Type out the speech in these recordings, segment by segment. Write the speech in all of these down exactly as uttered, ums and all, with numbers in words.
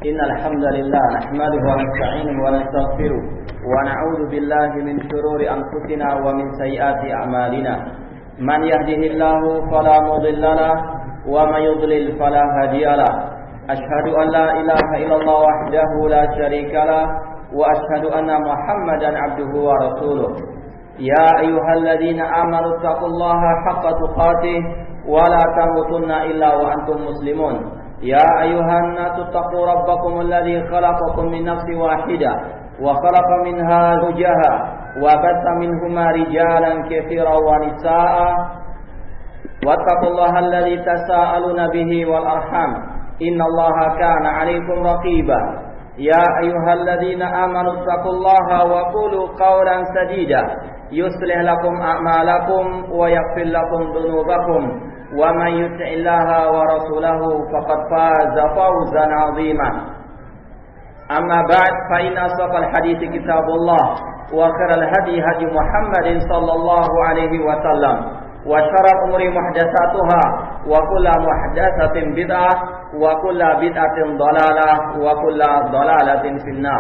إن الحمد لله نحمده ونستعينه ونستغفره ونعوذ بالله من شرور أنفسنا ومن سيئات أعمالنا من يهده الله فلا مضل له ومن يضلل فلا هادي له أشهد أن لا إله إلا الله وحده لا شريك له وأشهد أن محمدا عبده ورسوله يا أيها الذين آمنوا اتقوا الله حق تقاته ولا تموتن إلا وأنتم مسلمون يا أيها الناس اتقوا ربكم الذي خلقكم من نفس واحدة وخلق منها زوجها وبث منهما رجالا كثيرا ونساء واتقوا الله الذي تساءلون به والأرحام إن الله كان عليكم رقيبا يا أيها الذين آمنوا اتقوا الله وقولوا قولا سديدا يصلح لكم أعمالكم ويغفر لكم ذنوبكم ومن يطع الله ورسوله فقد فاز فوزا عظيما أما بعد فإن أصدق الحديث كتاب الله وخير الهدي هدي محمد صلى الله عليه وسلم وشر الأمور محدثاتها وكل محدثة بدعة وكل بدعة ضلالة وكل ضلالة في النار.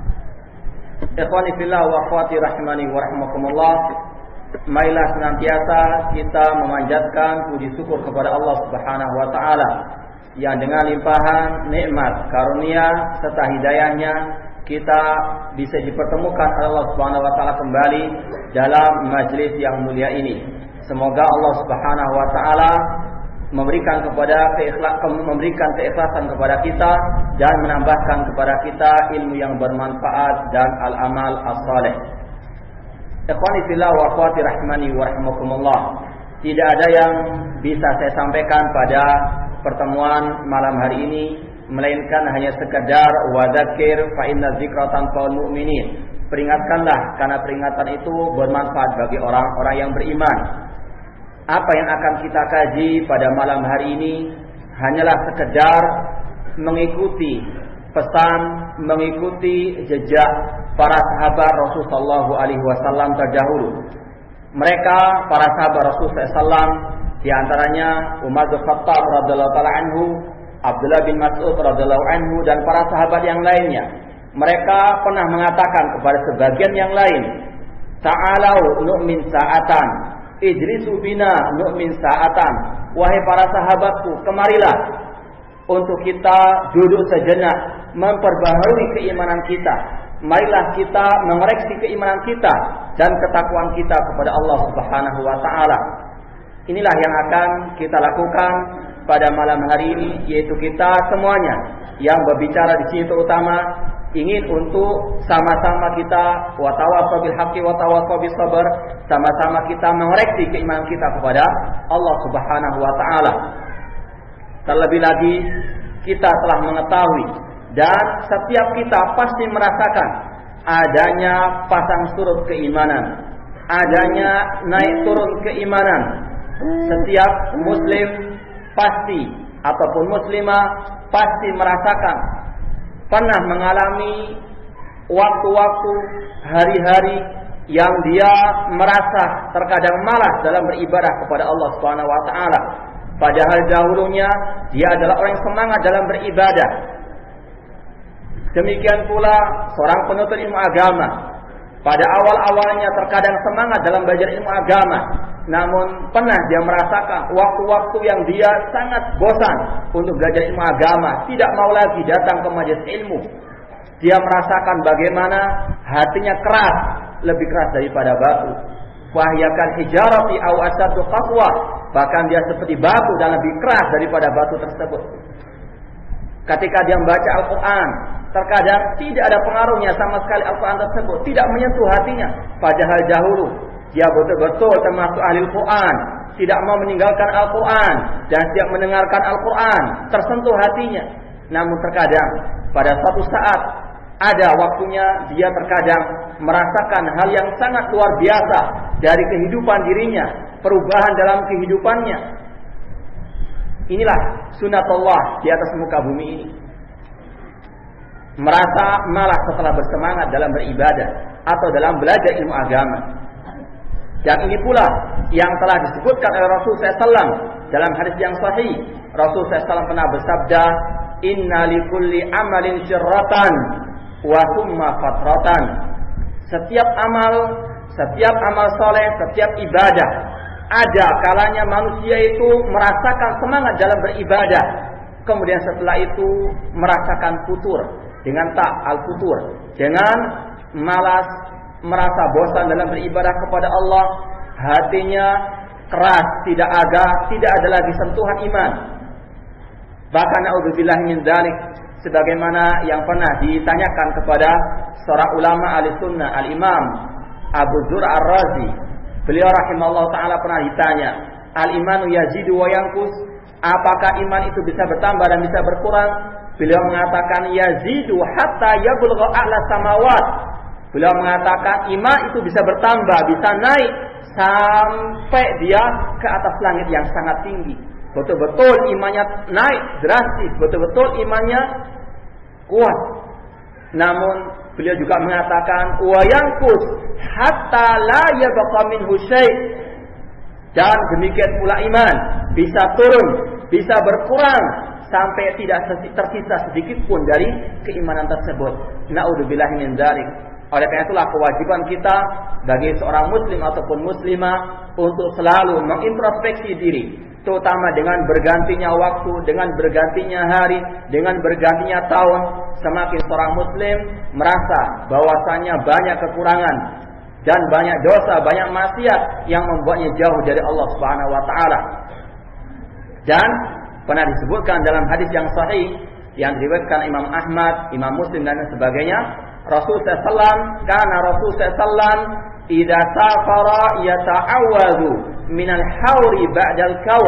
Ikhwani fillah wa akhwati rahimani wa rahmakumullah. Marilah senantiasa kita memanjatkan puji syukur kepada Allah Subhanahu wa taala yang dengan limpahan nikmat, karunia serta hidayahnya kita bisa dipertemukan oleh Allah Subhanahu wa taala kembali dalam majelis yang mulia ini. Semoga Allah Subhanahu wa taala memberikan kepada keikhlas, memberikan keikhlasan kepada kita dan menambahkan kepada kita ilmu yang bermanfaat dan al-amal as-saleh. Ikhwani fillah wa akhwati rahimani wa rahimakumullah. Tidak ada yang bisa saya sampaikan pada pertemuan malam hari ini melainkan hanya sekedar wadzakir fa inna dzikra tanfa'ul mu'minin. Peringatkanlah karena peringatan itu bermanfaat bagi orang-orang yang beriman. Apa yang akan kita kaji pada malam hari ini hanyalah sekedar mengikuti pesan, mengikuti jejak para sahabat Rasulullah Shallallahu Alaihi Wasallam terdahulu. Mereka para sahabat Rasulullah Shallallahu Alaihi Wasallam, di antaranya Umar bin Khattab radhiyallahu taala anhu, Abdullah bin Mas'ud radhiyallahu anhu dan para sahabat yang lainnya. Mereka pernah mengatakan kepada sebagian yang lain, "Ta'alau nu'min sa'atan, ijlisu bina nu'min sa'atan." Wahai para sahabatku, kemarilah untuk kita duduk sejenak memperbaharui keimanan kita. Marilah kita mengoreksi keimanan kita dan ketakwaan kita kepada Allah Subhanahu wa taala. Inilah yang akan kita lakukan pada malam hari ini, yaitu kita semuanya yang berbicara di sini terutama ingin untuk sama-sama kita wa tawassaw bil haqqi wa tawassaw bis sabr, sama-sama kita mengoreksi keimanan kita kepada Allah Subhanahu wa taala. Terlebih lagi kita telah mengetahui dan setiap kita pasti merasakan adanya pasang surut keimanan, adanya naik turun keimanan. Setiap muslim pasti ataupun muslimah pasti merasakan pernah mengalami waktu-waktu, hari-hari yang dia merasa terkadang malas dalam beribadah kepada Allah Subhanahu wa taala. Padahal dahulunya dia adalah orang yang semangat dalam beribadah. Demikian pula seorang penuntut ilmu agama. Pada awal-awalnya terkadang semangat dalam belajar ilmu agama, namun pernah dia merasakan waktu-waktu yang dia sangat bosan untuk belajar ilmu agama, tidak mau lagi datang ke majelis ilmu. Dia merasakan bagaimana hatinya keras, lebih keras daripada batu. Wahyakan hijarati aw asyaddu qaswa, bahkan dia seperti batu dan lebih keras daripada batu tersebut. Ketika dia membaca Al-Quran, terkadang tidak ada pengaruhnya sama sekali Al-Quran tersebut, tidak menyentuh hatinya. Padahal dahulu dia betul-betul termasuk ahli Al-Quran, tidak mau meninggalkan Al-Quran dan siap mendengarkan Al-Quran, tersentuh hatinya. Namun terkadang pada suatu saat ada waktunya dia terkadang merasakan hal yang sangat luar biasa dari kehidupan dirinya, perubahan dalam kehidupannya. Inilah sunatullah di atas muka bumi ini. Merasa malas setelah bersemangat dalam beribadah atau dalam belajar ilmu agama. Dan ini pula yang telah disebutkan oleh Rasulullah shallallahu alaihi wasallam dalam hadis yang sahih. Rasulullah shallallahu alaihi wasallam pernah bersabda, inna likulli amalin syirratan wa thumma fatratan. Setiap amal, setiap amal soleh, setiap ibadah, ada kalanya manusia itu merasakan semangat dalam beribadah, kemudian setelah itu merasakan futur dengan tak al-futur, dengan malas, merasa bosan dalam beribadah kepada Allah, hatinya keras, tidak ada, tidak ada lagi sentuhan iman. Bahkan naudzubillah min dzalik, sebagaimana yang pernah ditanyakan kepada seorang ulama Ahlussunnah, Al-Imam Abu Dzur Ar-Razi. Beliau rahimahullah taala pernah ditanya, al-imanu yazidu wa yanqus? Apakah iman itu bisa bertambah dan bisa berkurang? Beliau mengatakan yazidu hatta yablugha a'la samawat. Beliau mengatakan iman itu bisa bertambah, bisa naik sampai dia ke atas langit yang sangat tinggi. Betul-betul imannya naik drastis, betul-betul imannya kuat. Namun beliau juga mengatakan wa yanqus hatta la yabqa minhu syai'. Dan demikian pula iman bisa turun, bisa berkurang sampai tidak tersisa sedikit pun dari keimanan tersebut. Naudzubillahi min dzalik. Oleh karena itulah kewajiban kita bagi seorang muslim ataupun muslimah untuk selalu mengintrospeksi diri, terutama dengan bergantinya waktu, dengan bergantinya hari, dengan bergantinya tahun. Semakin seorang muslim merasa bahwasanya banyak kekurangan dan banyak dosa, banyak maksiat yang membuatnya jauh dari Allah Subhanahu wa taala. Dan pernah disebutkan dalam hadis yang sahih yang diriwayatkan Imam Ahmad, Imam Muslim dan sebagainya, Rasul sallallahu alaihi wasallam, karena Rasul sallallahu alaihi wasallam idza safara yata'awwadhu minal hauri ba'dal kaur.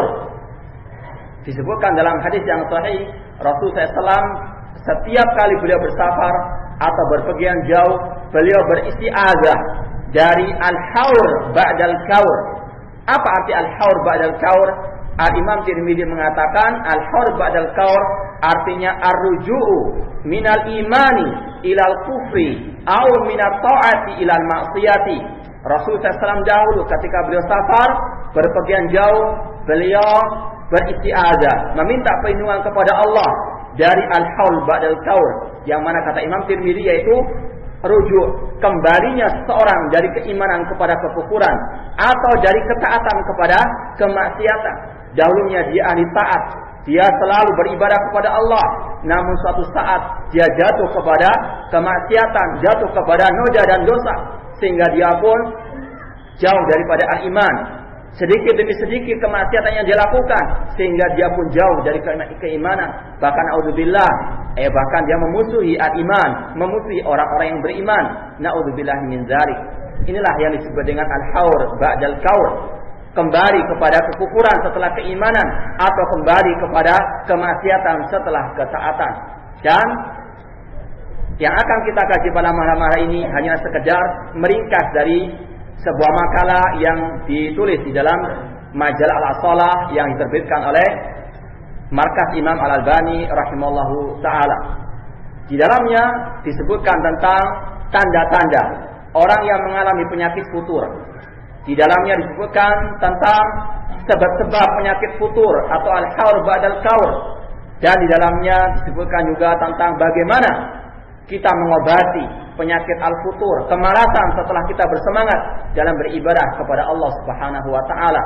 Disebutkan dalam hadis yang sahih, Rasul sallallahu alaihi wasallam setiap kali beliau bersafar atau berpergian jauh, beliau beristi'adzah dari al-haur ba'dal kaur. Apa arti al-haur ba'dal kaur? Al-Imam Tirmidzi mengatakan al-haur ba'dal kaur artinya ar-ruju'u minal imani ilal kufri au minat ta'ati ilal maksiyati. Rasul sallallahu alaihi wasallam dahulu ketika beliau safar, berpergian jauh, beliau beristi'adzah, meminta perlindungan kepada Allah dari al-haul ba'dal kaur, yang mana kata Imam Tirmidzi yaitu rujuk kembalinya seseorang dari keimanan kepada kekufuran atau dari ketaatan kepada kemaksiatan. Dahulunya dia ahli taat, dia selalu beribadah kepada Allah, namun suatu saat dia jatuh kepada kemaksiatan, jatuh kepada noda dan dosa, sehingga dia pun jauh daripada al-iman. Sedikit demi sedikit kemaksiatan yang dia lakukan, sehingga dia pun jauh dari keimanan. Bahkan auzubillah, eh bahkan dia memusuhi al-iman, memusuhi orang-orang yang beriman. Naudzubillah min dzalik. Inilah yang disebut dengan al-haur ba'dal kaur. Kembali kepada kekufuran setelah keimanan, atau kembali kepada kemaksiatan setelah ketaatan. Dan yang akan kita kaji pada malam hari ini hanya sekedar meringkas dari sebuah makalah yang ditulis di dalam majalah Al-Asalah yang diterbitkan oleh Markas Imam Al-Albani rahimahullahu ta'ala. Di dalamnya disebutkan tentang tanda-tanda orang yang mengalami penyakit futur. Di dalamnya disebutkan tentang sebab-sebab penyakit futur atau al-haur ba'dal kaur. Dan di dalamnya disebutkan juga tentang bagaimana kita mengobati penyakit al-futur, kemalasan setelah kita bersemangat dalam beribadah kepada Allah Subhanahu wa taala.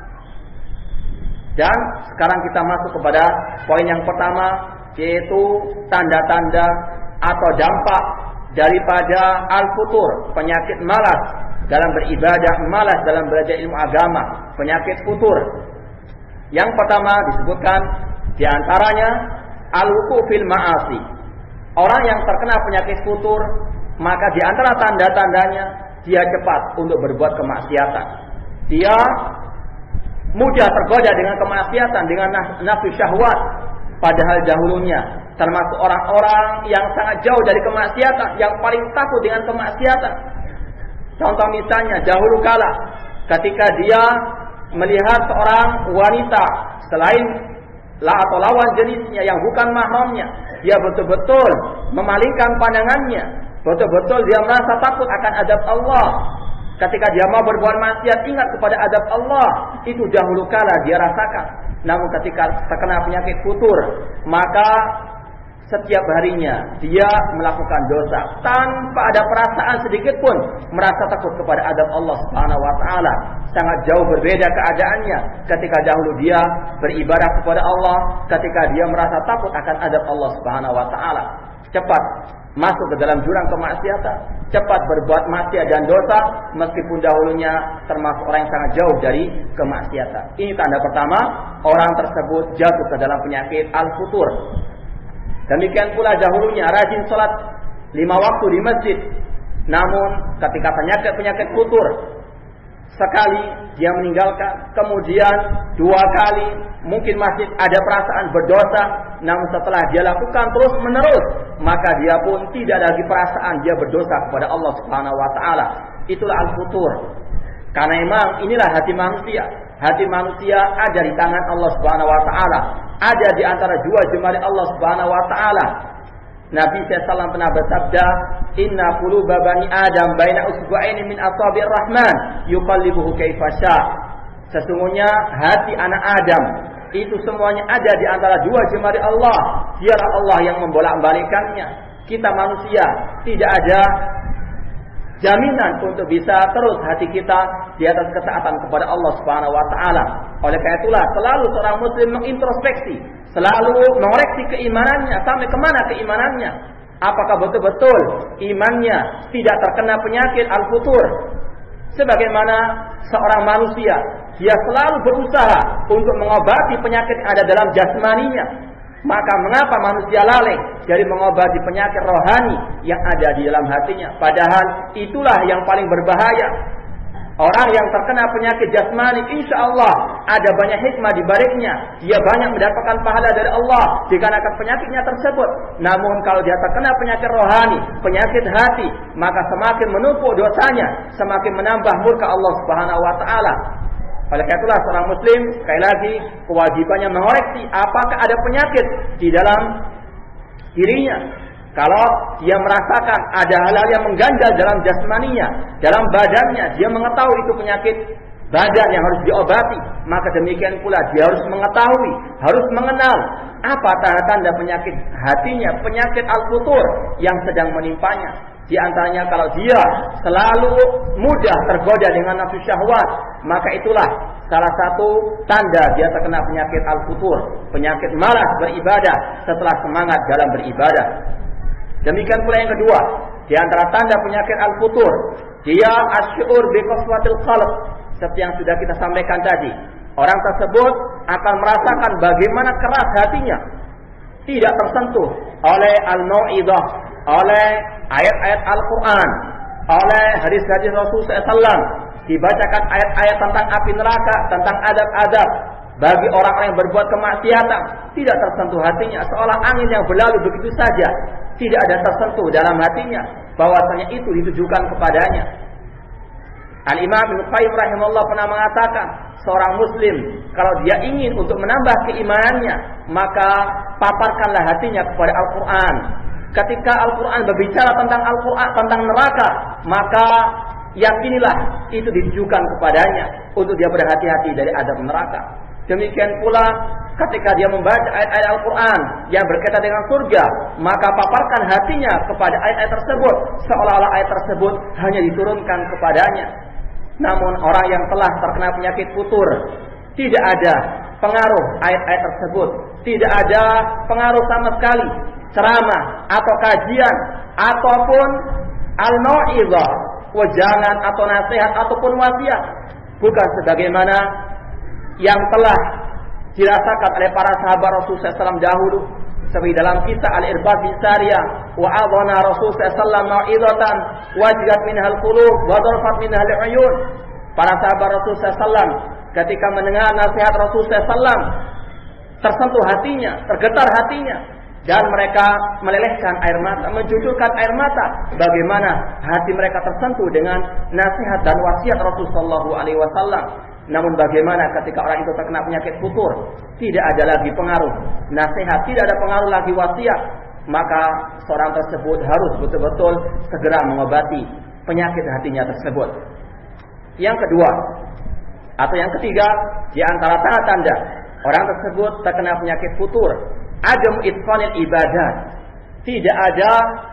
Dan sekarang kita masuk kepada poin yang pertama, yaitu tanda-tanda atau dampak daripada al-futur, penyakit malas dalam beribadah, malas dalam belajar ilmu agama, penyakit futur. Yang pertama disebutkan di antaranya al-wuqu' fil ma'asi. Orang yang terkena penyakit futur, maka di antara tanda-tandanya dia cepat untuk berbuat kemaksiatan. Dia mudah tergoda dengan kemaksiatan, dengan nafsu syahwat. Padahal dahulunya termasuk orang-orang yang sangat jauh dari kemaksiatan, yang paling takut dengan kemaksiatan. Contoh misalnya dahulu kala ketika dia melihat seorang wanita selain lah atau lawan jenisnya yang bukan mahramnya, dia betul-betul memalingkan pandangannya, betul-betul dia merasa takut akan azab Allah. Ketika dia mau berbuat maksiat, ingat kepada azab Allah. Itu dahulu kala dia rasakan. Namun ketika terkena penyakit futur, maka setiap harinya dia melakukan dosa tanpa ada perasaan sedikit pun merasa takut kepada azab Allah Subhanahu wa taala. Sangat jauh berbeda keadaannya ketika dahulu dia beribadah kepada Allah, ketika dia merasa takut akan azab Allah Subhanahu wa taala. Cepat masuk ke dalam jurang kemaksiatan, cepat berbuat maksiat dan dosa meskipun dahulunya termasuk orang yang sangat jauh dari kemaksiatan. Ini tanda pertama, orang tersebut jatuh ke dalam penyakit al-futur. Demikian pula dahulunya rajin sholat lima waktu di masjid, namun ketika penyakit-penyakit futur, sekali dia meninggalkan, kemudian dua kali mungkin masih ada perasaan berdosa, namun setelah dia lakukan terus menerus, maka dia pun tidak lagi perasaan dia berdosa kepada Allah Subhanahu wa taala. Itulah al-futur. Karena memang inilah hati manusia. Hati manusia ada di tangan Allah Subhanahu wa taala, ada di antara dua jemari Allah Subhanahu wa taala. Nabi shallallahu alaihi wasallam pernah bersabda, "Inna quluba bani Adam baina usbu'aini min asabi'ir rahman yuqallibuhu kaifa sya." Sesungguhnya hati anak Adam itu semuanya ada di antara dua jemari Allah. Dialah Allah yang membolak-balikkannya. Kita manusia tidak ada jaminan untuk bisa terus hati kita di atas ketaatan kepada Allah Subhanahu wa taala. Oleh karena itulah selalu seorang muslim mengintrospeksi, selalu mengoreksi keimanannya, sampai kemana keimanannya. Apakah betul-betul imannya tidak terkena penyakit al-futur? Sebagaimana seorang manusia, dia selalu berusaha untuk mengobati penyakit yang ada dalam jasmaninya. Maka mengapa manusia lalai dari mengobati penyakit rohani yang ada di dalam hatinya? Padahal itulah yang paling berbahaya. Orang yang terkena penyakit jasmani, insya Allah ada banyak hikmah di baliknya. Dia banyak mendapatkan pahala dari Allah dikarenakan penyakitnya tersebut. Namun kalau dia terkena penyakit rohani, penyakit hati, maka semakin menumpuk dosanya, semakin menambah murka Allah Subhanahu wa taala. Oleh karena itulah seorang muslim sekali lagi kewajibannya mengoreksi apakah ada penyakit di dalam dirinya. Kalau dia merasakan ada hal-hal yang mengganjal dalam jasmaninya, dalam badannya, dia mengetahui itu penyakit badan yang harus diobati, maka demikian pula dia harus mengetahui, harus mengenal apa tanda-tanda penyakit hatinya, penyakit al-futur yang sedang menimpanya. Di antaranya kalau dia selalu mudah tergoda dengan nafsu syahwat, maka itulah salah satu tanda dia terkena penyakit al-futur, penyakit malas beribadah setelah semangat dalam beribadah. Demikian pula yang kedua, di antara tanda penyakit al-futur, dia asy'ur bi qaswatil qalb, seperti yang sudah kita sampaikan tadi. Orang tersebut akan merasakan bagaimana keras hatinya, tidak tersentuh oleh al-mau'izah, oleh ayat-ayat Al-Quran, oleh hadis-hadis Rasul sallallahu alaihi wasallam, dibacakan ayat-ayat tentang api neraka, tentang adab-adab bagi orang-orang yang berbuat kemaksiatan, tidak tersentuh hatinya, seolah angin yang berlalu begitu saja, tidak ada tersentuh dalam hatinya bahwasanya itu ditujukan kepadanya. Al-Imam Ibnu Qayyim rahimahullah pernah mengatakan, seorang muslim kalau dia ingin untuk menambah keimanannya, maka paparkanlah hatinya kepada Al-Quran. Ketika Al-Quran berbicara tentang Al-Quran, tentang neraka, maka yakinilah itu ditujukan kepadanya untuk dia berhati-hati dari azab neraka. Demikian pula ketika dia membaca ayat-ayat Al-Quran yang berkaitan dengan surga, maka paparkan hatinya kepada ayat-ayat tersebut, seolah-olah ayat tersebut hanya diturunkan kepadanya. Namun orang yang telah terkena penyakit futur, tidak ada pengaruh ayat-ayat tersebut, tidak ada pengaruh sama sekali ceramah atau kajian ataupun al-mau'izah, wejangan atau nasihat ataupun wasiat, bukan sebagaimana yang telah dirasakan oleh para sahabat Rasulullah sallallahu alaihi wasallam dahulu, seperti dalam kisah Al-Irbad bin Sariyah, wa adhana Rasulullah sallallahu alaihi wasallam mau'izatan wajilat minhal qulub wa dharfat minhal uyun. Para sahabat Rasulullah sallallahu alaihi wasallam ketika mendengar nasihat Rasulullah sallallahu alaihi wasallam, tersentuh hatinya, tergetar hatinya, dan mereka melelehkan air mata, mencucurkan air mata. Bagaimana hati mereka tersentuh dengan nasihat dan wasiat Rasulullah sallallahu alaihi wasallam. Namun bagaimana ketika orang itu terkena penyakit futur, tidak ada lagi pengaruh nasihat, tidak ada pengaruh lagi wasiat, maka seorang tersebut harus betul-betul segera mengobati penyakit hatinya tersebut. Yang kedua atau yang ketiga, di antara tanda-tanda orang tersebut terkena penyakit futur adam itqanil ibadat. Tidak ada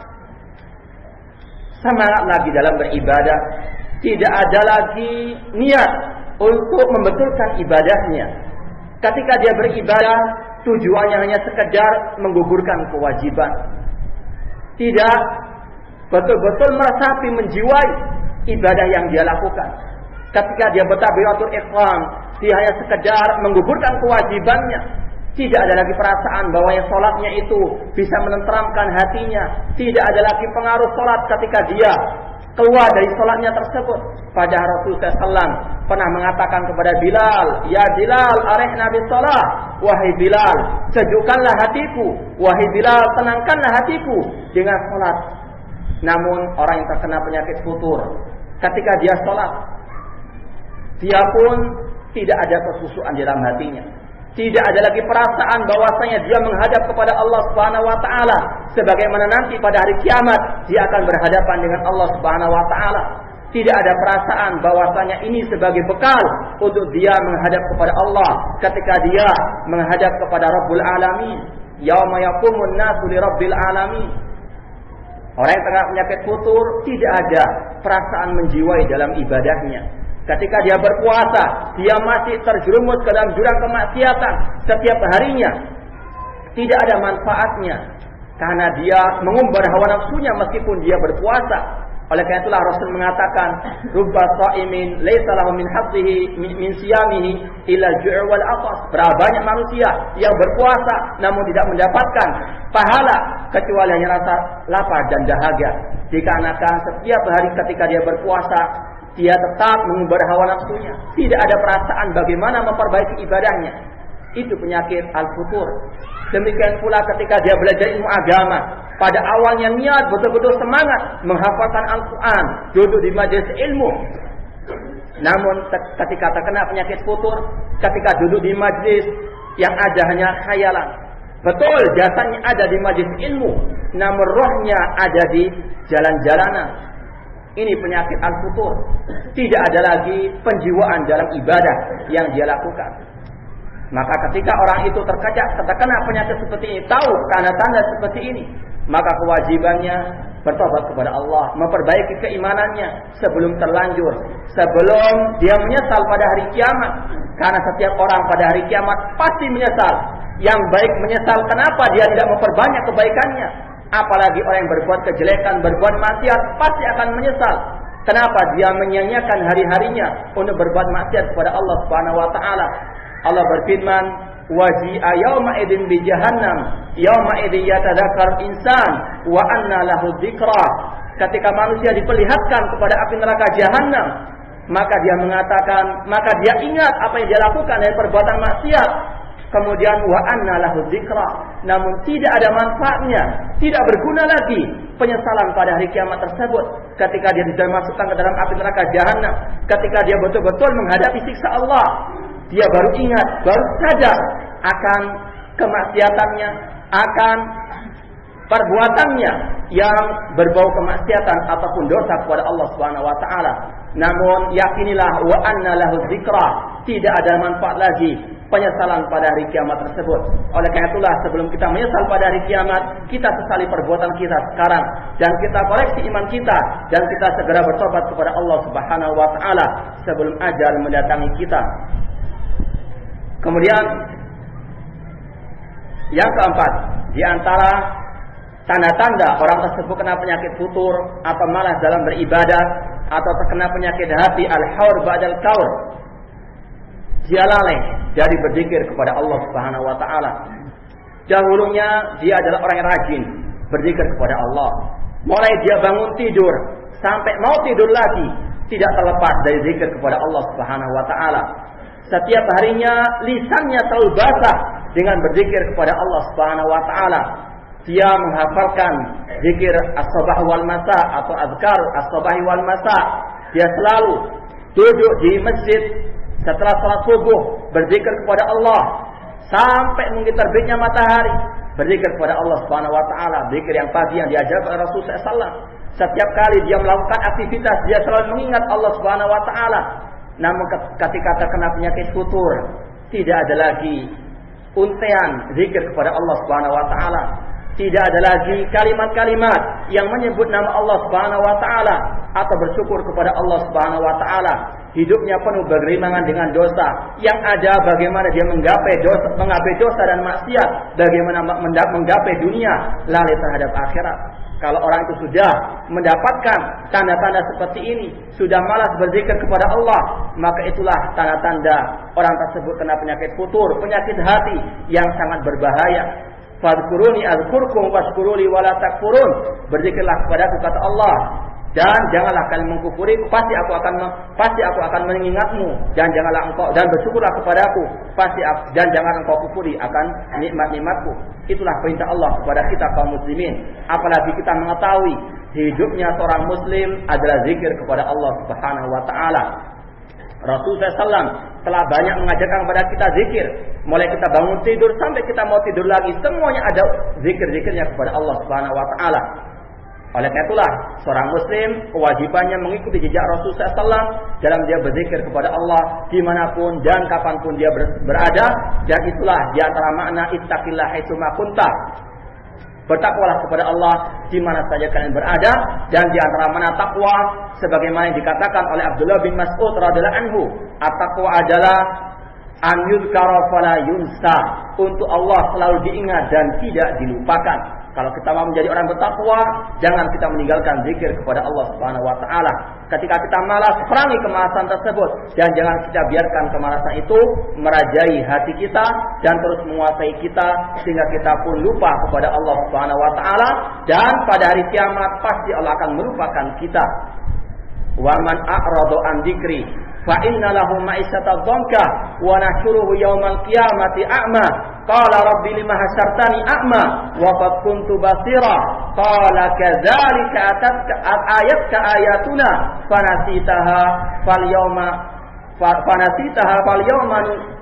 semangat lagi dalam beribadah, tidak ada lagi niat untuk membetulkan ibadahnya. Ketika dia beribadah, tujuannya hanya sekedar menggugurkan kewajiban. Tidak betul-betul meresapi, menjiwai ibadah yang dia lakukan. Ketika dia bertakbiratul ihram, dia hanya sekedar menggugurkan kewajibannya. Tidak ada lagi perasaan bahwa yang sholatnya itu bisa menenteramkan hatinya. Tidak ada lagi pengaruh sholat ketika dia keluar dari sholatnya tersebut. Padahal Rasulullah shallallahu alaihi wasallam pernah mengatakan kepada Bilal, "Ya Bilal, arihna bis shalah." Wahai Bilal, sejukkanlah hatiku. Wahai Bilal, tenangkanlah hatiku dengan sholat. Namun orang yang terkena penyakit futur, ketika dia sholat, dia pun tidak ada kesusuan di dalam hatinya. Tidak ada lagi perasaan bahwasanya dia menghadap kepada Allah Subhanahu wa taala, sebagaimana nanti pada hari kiamat dia akan berhadapan dengan Allah Subhanahu wa taala. Tidak ada perasaan bahwasanya ini sebagai bekal untuk dia menghadap kepada Allah ketika dia menghadap kepada Rabbul Alamin. Yauma yaqumun nasu li Rabbil Alamin. Orang yang tengah penyakit futur tidak ada perasaan menjiwai dalam ibadahnya. Ketika dia berpuasa, dia masih terjerumus ke dalam jurang kemaksiatan setiap harinya. Tidak ada manfaatnya karena dia mengumbar hawa nafsunya meskipun dia berpuasa. Oleh karena itulah Rasul mengatakan, "Rubba sha'imin laisa lahu min hadhihi min siyamihi illa ju' wal 'atas." Berapa banyak manusia yang berpuasa namun tidak mendapatkan pahala kecuali hanya rasa lapar dan dahaga. Dikarenakan setiap hari ketika dia berpuasa, dia tetap mengumbar hawa nafsunya. Tidak ada perasaan bagaimana memperbaiki ibadahnya. Itu penyakit al-futur. Demikian pula ketika dia belajar ilmu agama. Pada awalnya niat betul-betul semangat menghafalkan Al-Quran, duduk di majelis ilmu. Namun ketika terkena penyakit futur, ketika duduk di majelis yang ada hanya khayalan. Betul, jasadnya ada di majelis ilmu, namun rohnya ada di jalan-jalanan. Ini penyakit al-futur. Tidak ada lagi penjiwaan dalam ibadah yang dia lakukan. Maka ketika orang itu terkena, terkena penyakit seperti ini, tahu tanda-tanda seperti ini, maka kewajibannya bertobat kepada Allah, memperbaiki keimanannya sebelum terlanjur, sebelum dia menyesal pada hari kiamat. Karena setiap orang pada hari kiamat pasti menyesal. Yang baik menyesal kenapa dia tidak memperbanyak kebaikannya. Apalagi orang yang berbuat kejelekan, berbuat maksiat, pasti akan menyesal. Kenapa dia menyia-nyiakan hari-harinya untuk berbuat maksiat kepada Allah Subhanahu wa taala. Allah berfirman, "Waji'a yauma idzin bi jahannam, yauma idzin yatadzakkar insan wa anna lahu dzikra." Ketika manusia diperlihatkan kepada api neraka jahanam, maka dia mengatakan, maka dia ingat apa yang dia lakukan dari perbuatan maksiat. Kemudian wa anna lahu dzikra, namun tidak ada manfaatnya, tidak berguna lagi penyesalan pada hari kiamat tersebut. Ketika dia dimasukkan ke dalam api neraka jahanam, ketika dia betul-betul menghadapi siksa Allah, dia baru ingat, baru sadar akan kemaksiatannya, akan perbuatannya yang berbau kemaksiatan ataupun dosa kepada Allah Subhanahu wa taala. Namun yakinilah wa anna lahu dzikra, tidak ada manfaat lagi penyesalan pada hari kiamat tersebut. Oleh karena itulah sebelum kita menyesal pada hari kiamat, kita sesali perbuatan kita sekarang dan kita koreksi iman kita dan kita segera bertobat kepada Allah Subhanahu wa taala sebelum ajal mendatangi kita. Kemudian yang keempat, di antara tanda-tanda orang tersebut kena penyakit futur atau malas dalam beribadah atau terkena penyakit hati al-haur ba'dal kaur, dia lalai dari berzikir kepada Allah Subhanahu wa taala. Dahulunya dia adalah orang yang rajin berzikir kepada Allah. Mulai dia bangun tidur sampai mau tidur lagi tidak terlepas dari zikir kepada Allah Subhanahu wa taala. Setiap harinya lisannya selalu basah dengan berzikir kepada Allah Subhanahu wa taala. Dia menghafalkan zikir as-sabah wal masa atau azkar as-sabah wal masa. Dia selalu duduk di masjid setelah salat subuh berzikir kepada Allah sampai mungkin terbitnya matahari, berzikir kepada Allah Subhanahu wa taala, zikir yang pagi yang diajarkan oleh Rasulullah sallallahu alaihi wasallam. Setiap kali dia melakukan aktivitas, dia selalu mengingat Allah Subhanahu wa taala. Namun ketika terkena penyakit futur, tidak ada lagi untean zikir kepada Allah Subhanahu wa taala. Tidak ada lagi kalimat-kalimat yang menyebut nama Allah Subhanahu wa taala atau bersyukur kepada Allah Subhanahu wa taala. Hidupnya penuh bergelimangan dengan dosa. Yang ada bagaimana dia menggapai dosa, menggapai dosa dan maksiat, bagaimana menggapai dunia, lalai terhadap akhirat. Kalau orang itu sudah mendapatkan tanda-tanda seperti ini, sudah malas berzikir kepada Allah, maka itulah tanda-tanda orang tersebut kena penyakit futur, penyakit hati yang sangat berbahaya. Fadkuruni azkurkum washkuruli wala takfurun. Berzikirlah kepadaku, kata Allah, dan janganlah kalian mengkufuri, pasti aku akan pasti aku akan mengingatmu, dan janganlah engkau dan bersyukurlah kepadaku, pasti aku, dan jangan engkau kufuri akan nikmat-nikmatku. Itulah perintah Allah kepada kita kaum muslimin. Apalagi kita mengetahui hidupnya seorang muslim adalah zikir kepada Allah Subhanahu wa taala. Rasulullah shallallahu alaihi wasallam telah banyak mengajarkan kepada kita zikir. Mulai kita bangun tidur sampai kita mau tidur lagi, semuanya ada zikir-zikirnya kepada Allah Subhanahu wa taala. Oleh karena itulah seorang muslim kewajibannya mengikuti jejak Rasulullah shallallahu alaihi wasallam dalam dia berzikir kepada Allah dimanapun dan kapanpun dia berada. Dan itulah di antara makna ittaqillah haitsu ma kunta. Bertakwalah kepada Allah di mana saja kalian berada, dan di antara mana takwa sebagaimana yang dikatakan oleh Abdullah bin Mas'ud radhiyallahu anhu, at-taqwa adalah an yuzkara fala yunsa, untuk Allah selalu diingat dan tidak dilupakan. Kalau kita mau menjadi orang bertakwa, jangan kita meninggalkan zikir kepada Allah Subhanahu wa taala. Ketika kita malas, perangi kemalasan tersebut, dan jangan kita biarkan kemalasan itu merajai hati kita dan terus menguasai kita sehingga kita pun lupa kepada Allah Subhanahu wa taala, dan pada hari kiamat pasti Allah akan melupakan kita. Wa man a'rada an dzikri fa inna lahu ma'isyatan dhanka wa nahsyuruhu yaumal qiyamati a'ma. Qala rabbi lima hasyartani a'ma wa qad kuntu basira. Qala kadzalika atatka ayatka ayatuna fanasitaha fal yauma fanasitaha fal yauma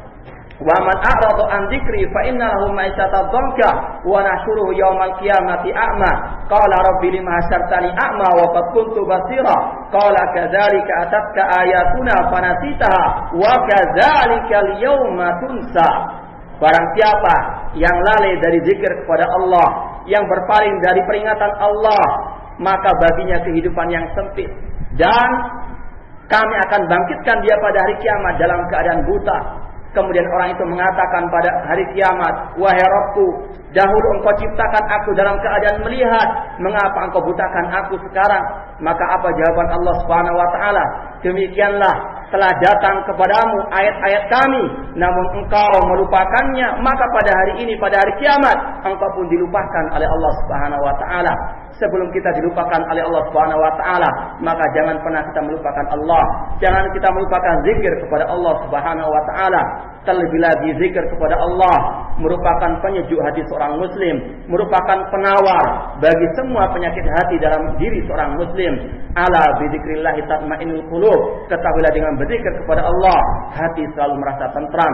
wa man a'rada an dzikri fa inna lahu ma'isyatan dhanka wa nahsyuruhu yaumal qiyamati a'ma. Qala rabbi lima hasyartani a'ma wa qad kuntu basira. Qala kadzalika atatka ayatuna fanasitaha wa kadzalika al-yauma tunsa. Barang siapa yang lalai dari zikir kepada Allah, yang berpaling dari peringatan Allah, maka baginya kehidupan yang sempit, dan kami akan bangkitkan dia pada hari kiamat dalam keadaan buta. Kemudian orang itu mengatakan pada hari kiamat, wahai Rabbku, dahulu engkau ciptakan aku dalam keadaan melihat, mengapa engkau butakan aku sekarang? Maka apa jawaban Allah Subhanahu wa taala? Demikianlah telah datang kepadamu ayat-ayat kami, namun engkau melupakannya, maka pada hari ini, pada hari kiamat, engkau pun dilupakan oleh Allah Subhanahu wa taala. Sebelum kita dilupakan oleh Allah Subhanahu wa taala, maka jangan pernah kita melupakan Allah. Jangan kita melupakan zikir kepada Allah Subhanahu wa taala. Terlebih lagi zikir kepada Allah merupakan penyejuk hati seorang muslim, merupakan penawar bagi semua penyakit hati dalam diri seorang muslim. Ala bidzikrillah tatmainnul qulub. Ketahuilah dengan berzikir kepada Allah, hati selalu merasa tentram.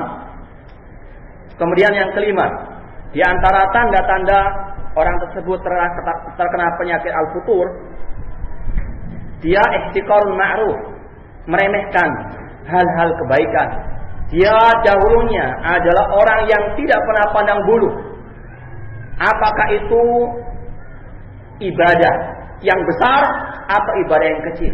Kemudian yang kelima, di antara tanda-tanda orang tersebut terkena penyakit al-futur, dia ihtiqarul ma'ruf, meremehkan hal-hal kebaikan. Dia dahulunya adalah orang yang tidak pernah pandang bulu, apakah itu ibadah yang besar atau ibadah yang kecil.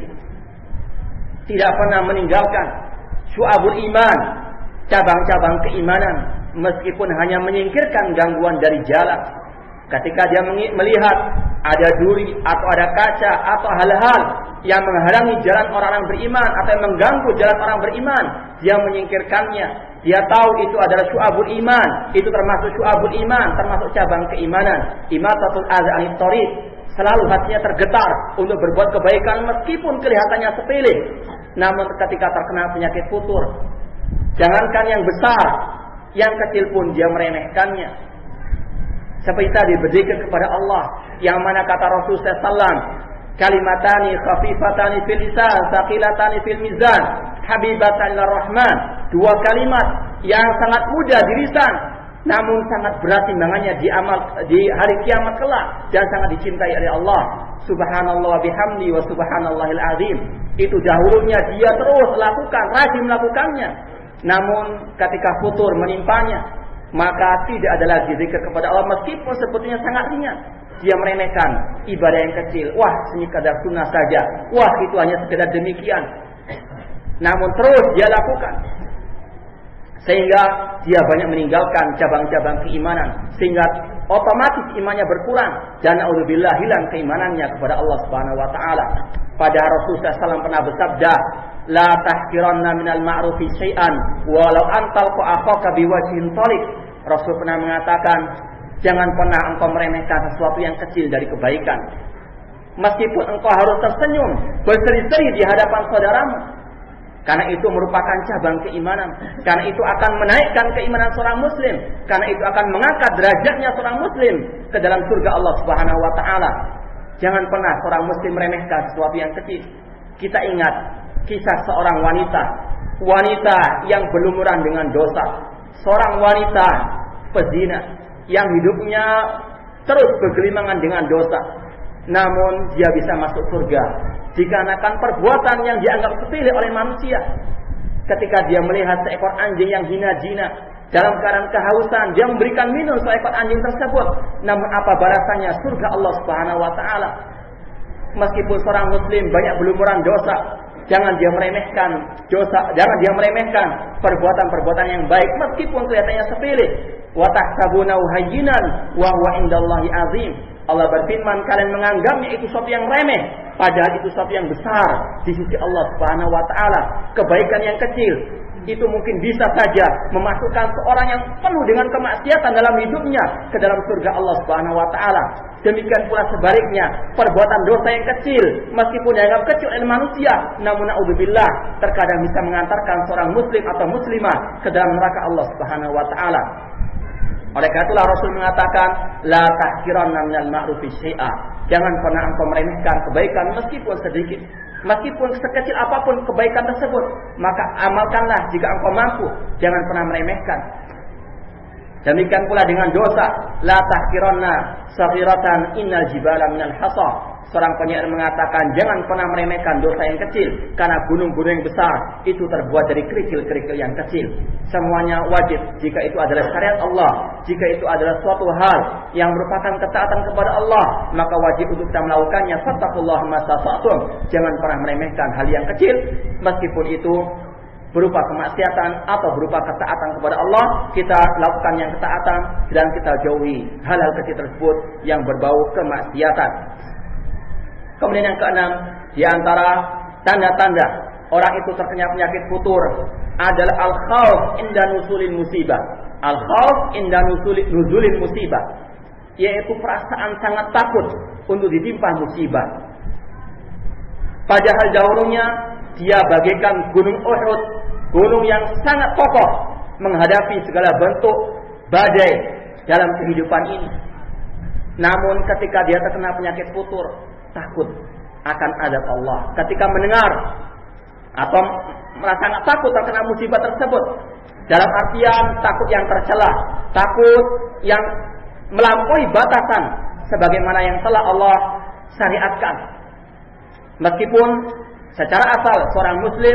Tidak pernah meninggalkan syu'abul iman, cabang-cabang keimanan, meskipun hanya menyingkirkan gangguan dari jalan. Ketika dia melihat ada duri atau ada kaca atau hal-hal yang menghalangi jalan orang-orang beriman atau yang mengganggu jalan orang beriman, dia menyingkirkannya. Dia tahu itu adalah syu'abul iman, itu termasuk syu'abul iman, termasuk cabang keimanan. Imatatul adza anit thariq, selalu hatinya tergetar untuk berbuat kebaikan meskipun kelihatannya sepele. Namun ketika terkena penyakit futur, jangankan yang besar, yang kecil pun dia meremehkannya. Seperti tadi berzikir kepada Allah, yang mana kata Rasulullah sallallahu alaihi wasallam, kalimatani khafifatani fil lisan, thaqilatani fil mizan, habibatan lir rahman. Dua kalimat yang sangat mudah di lisan, namun sangat berat timbangannya di amal di hari kiamat kelak, dan sangat dicintai oleh Allah. Subhanallah bihamdi wa subhanallahil azim. Itu dahulunya dia terus lakukan, rajin melakukannya. Namun ketika futur menimpanya, maka tidak ada lagi zikir kepada Allah meskipun sebetulnya sangat ringan. Dia meremehkan ibadah yang kecil. Wah, ini kadar sunnah saja. Wah, itu hanya sekedar demikian. Namun terus dia lakukan, sehingga dia banyak meninggalkan cabang-cabang keimanan, sehingga otomatis imannya berkurang dan naudzubillah hilang keimanannya kepada Allah Subhanahu wa taala. Padahal Rasulullah shallallahu alaihi wasallam pernah bersabda, "La tahqiranna minal ma'rufi syai'an walau antal akhaka biwajhin thalik." Rasul pernah mengatakan, jangan pernah engkau meremehkan sesuatu yang kecil dari kebaikan. Meskipun engkau harus tersenyum, berseri-seri di hadapan saudaramu. Karena itu merupakan cabang keimanan. Karena itu akan menaikkan keimanan seorang muslim. Karena itu akan mengangkat derajatnya seorang muslim ke dalam surga Allah Subhanahu wa taala. Jangan pernah seorang muslim meremehkan sesuatu yang kecil. Kita ingat kisah seorang wanita, wanita yang berlumuran dengan dosa. Seorang wanita pezina yang hidupnya terus bergelimangan dengan dosa. Namun dia bisa masuk surga dikarenakan perbuatan yang dianggap sepele oleh manusia. Ketika dia melihat seekor anjing yang hina-jina dalam keadaan kehausan, dia memberikan minum seekor anjing tersebut. Namun apa balasannya? Surga Allah Subhanahu wa taala. Meskipun seorang muslim banyak berlumuran dosa, jangan dia meremehkan dosa, jangan dia meremehkan perbuatan-perbuatan yang baik meskipun kelihatannya sepele. Wa tahsabunahu hayyinan wa huwa indallahi azim. Allah berfirman, kalian menganggapnya itu sesuatu yang remeh, padahal itu sesuatu yang besar di sisi Allah Subhanahu wa taala. Kebaikan yang kecil itu mungkin bisa saja memasukkan seorang yang penuh dengan kemaksiatan dalam hidupnya ke dalam surga Allah Subhanahu wa taala. Demikian pula sebaliknya, perbuatan dosa yang kecil meskipun dianggap kecil oleh manusia, namun naudzubillah terkadang bisa mengantarkan seorang muslim atau muslimah ke dalam neraka Allah Subhanahu wa taala. Oleh karena itulah Rasul mengatakan, la tahqiranna minal ma'rufi syai'a. Jangan pernah engkau meremehkan kebaikan meskipun sedikit, meskipun sekecil apapun kebaikan tersebut, maka amalkanlah jika engkau mampu. Jangan pernah meremehkan. Demikian pula dengan dosa, la tahqiranna saghiratan innal jibala minal hasa. Seorang penyair mengatakan, jangan pernah meremehkan dosa yang kecil, karena gunung-gunung yang besar itu terbuat dari kerikil-kerikil yang kecil. Semuanya wajib jika itu adalah syariat Allah, jika itu adalah suatu hal yang merupakan ketaatan kepada Allah, maka wajib untuk kita melakukannya. Fattaqullaha mastata'tum. Jangan pernah meremehkan hal yang kecil, meskipun itu berupa kemaksiatan atau berupa ketaatan kepada Allah. Kita lakukan yang ketaatan dan kita jauhi hal-hal kecil tersebut yang berbau kemaksiatan. Kemudian yang keenam, di antara tanda-tanda orang itu terkena penyakit futur adalah al-khauf inda nuzulil musibah. Al-khauf inda nuzulil musibah, yaitu perasaan sangat takut untuk ditimpa musibah. Padahal dahulunya dia bagaikan gunung Uhud, gunung yang sangat kokoh menghadapi segala bentuk badai dalam kehidupan ini. Namun ketika dia terkena penyakit futur, takut akan azab Allah. Ketika mendengar atau merasa sangat takut terkena musibah tersebut, dalam artian takut yang tercela, takut yang melampaui batasan sebagaimana yang telah Allah syariatkan. Meskipun secara asal seorang muslim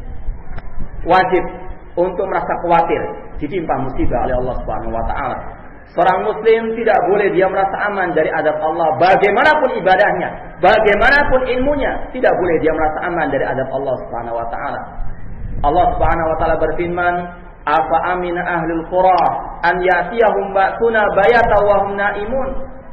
wajib untuk merasa khawatir ditimpa musibah oleh Allah Subhanahu wa taala. Seorang muslim tidak boleh dia merasa aman dari azab Allah. Bagaimanapun ibadahnya, bagaimanapun ilmunya, tidak boleh dia merasa aman dari azab Allah Subhanahu wa taala. Allah Subhanahu wa taala berfirman, "Afa amina ahlul qura an ya'tiyahum ba'suna bayatan wa hum naimun."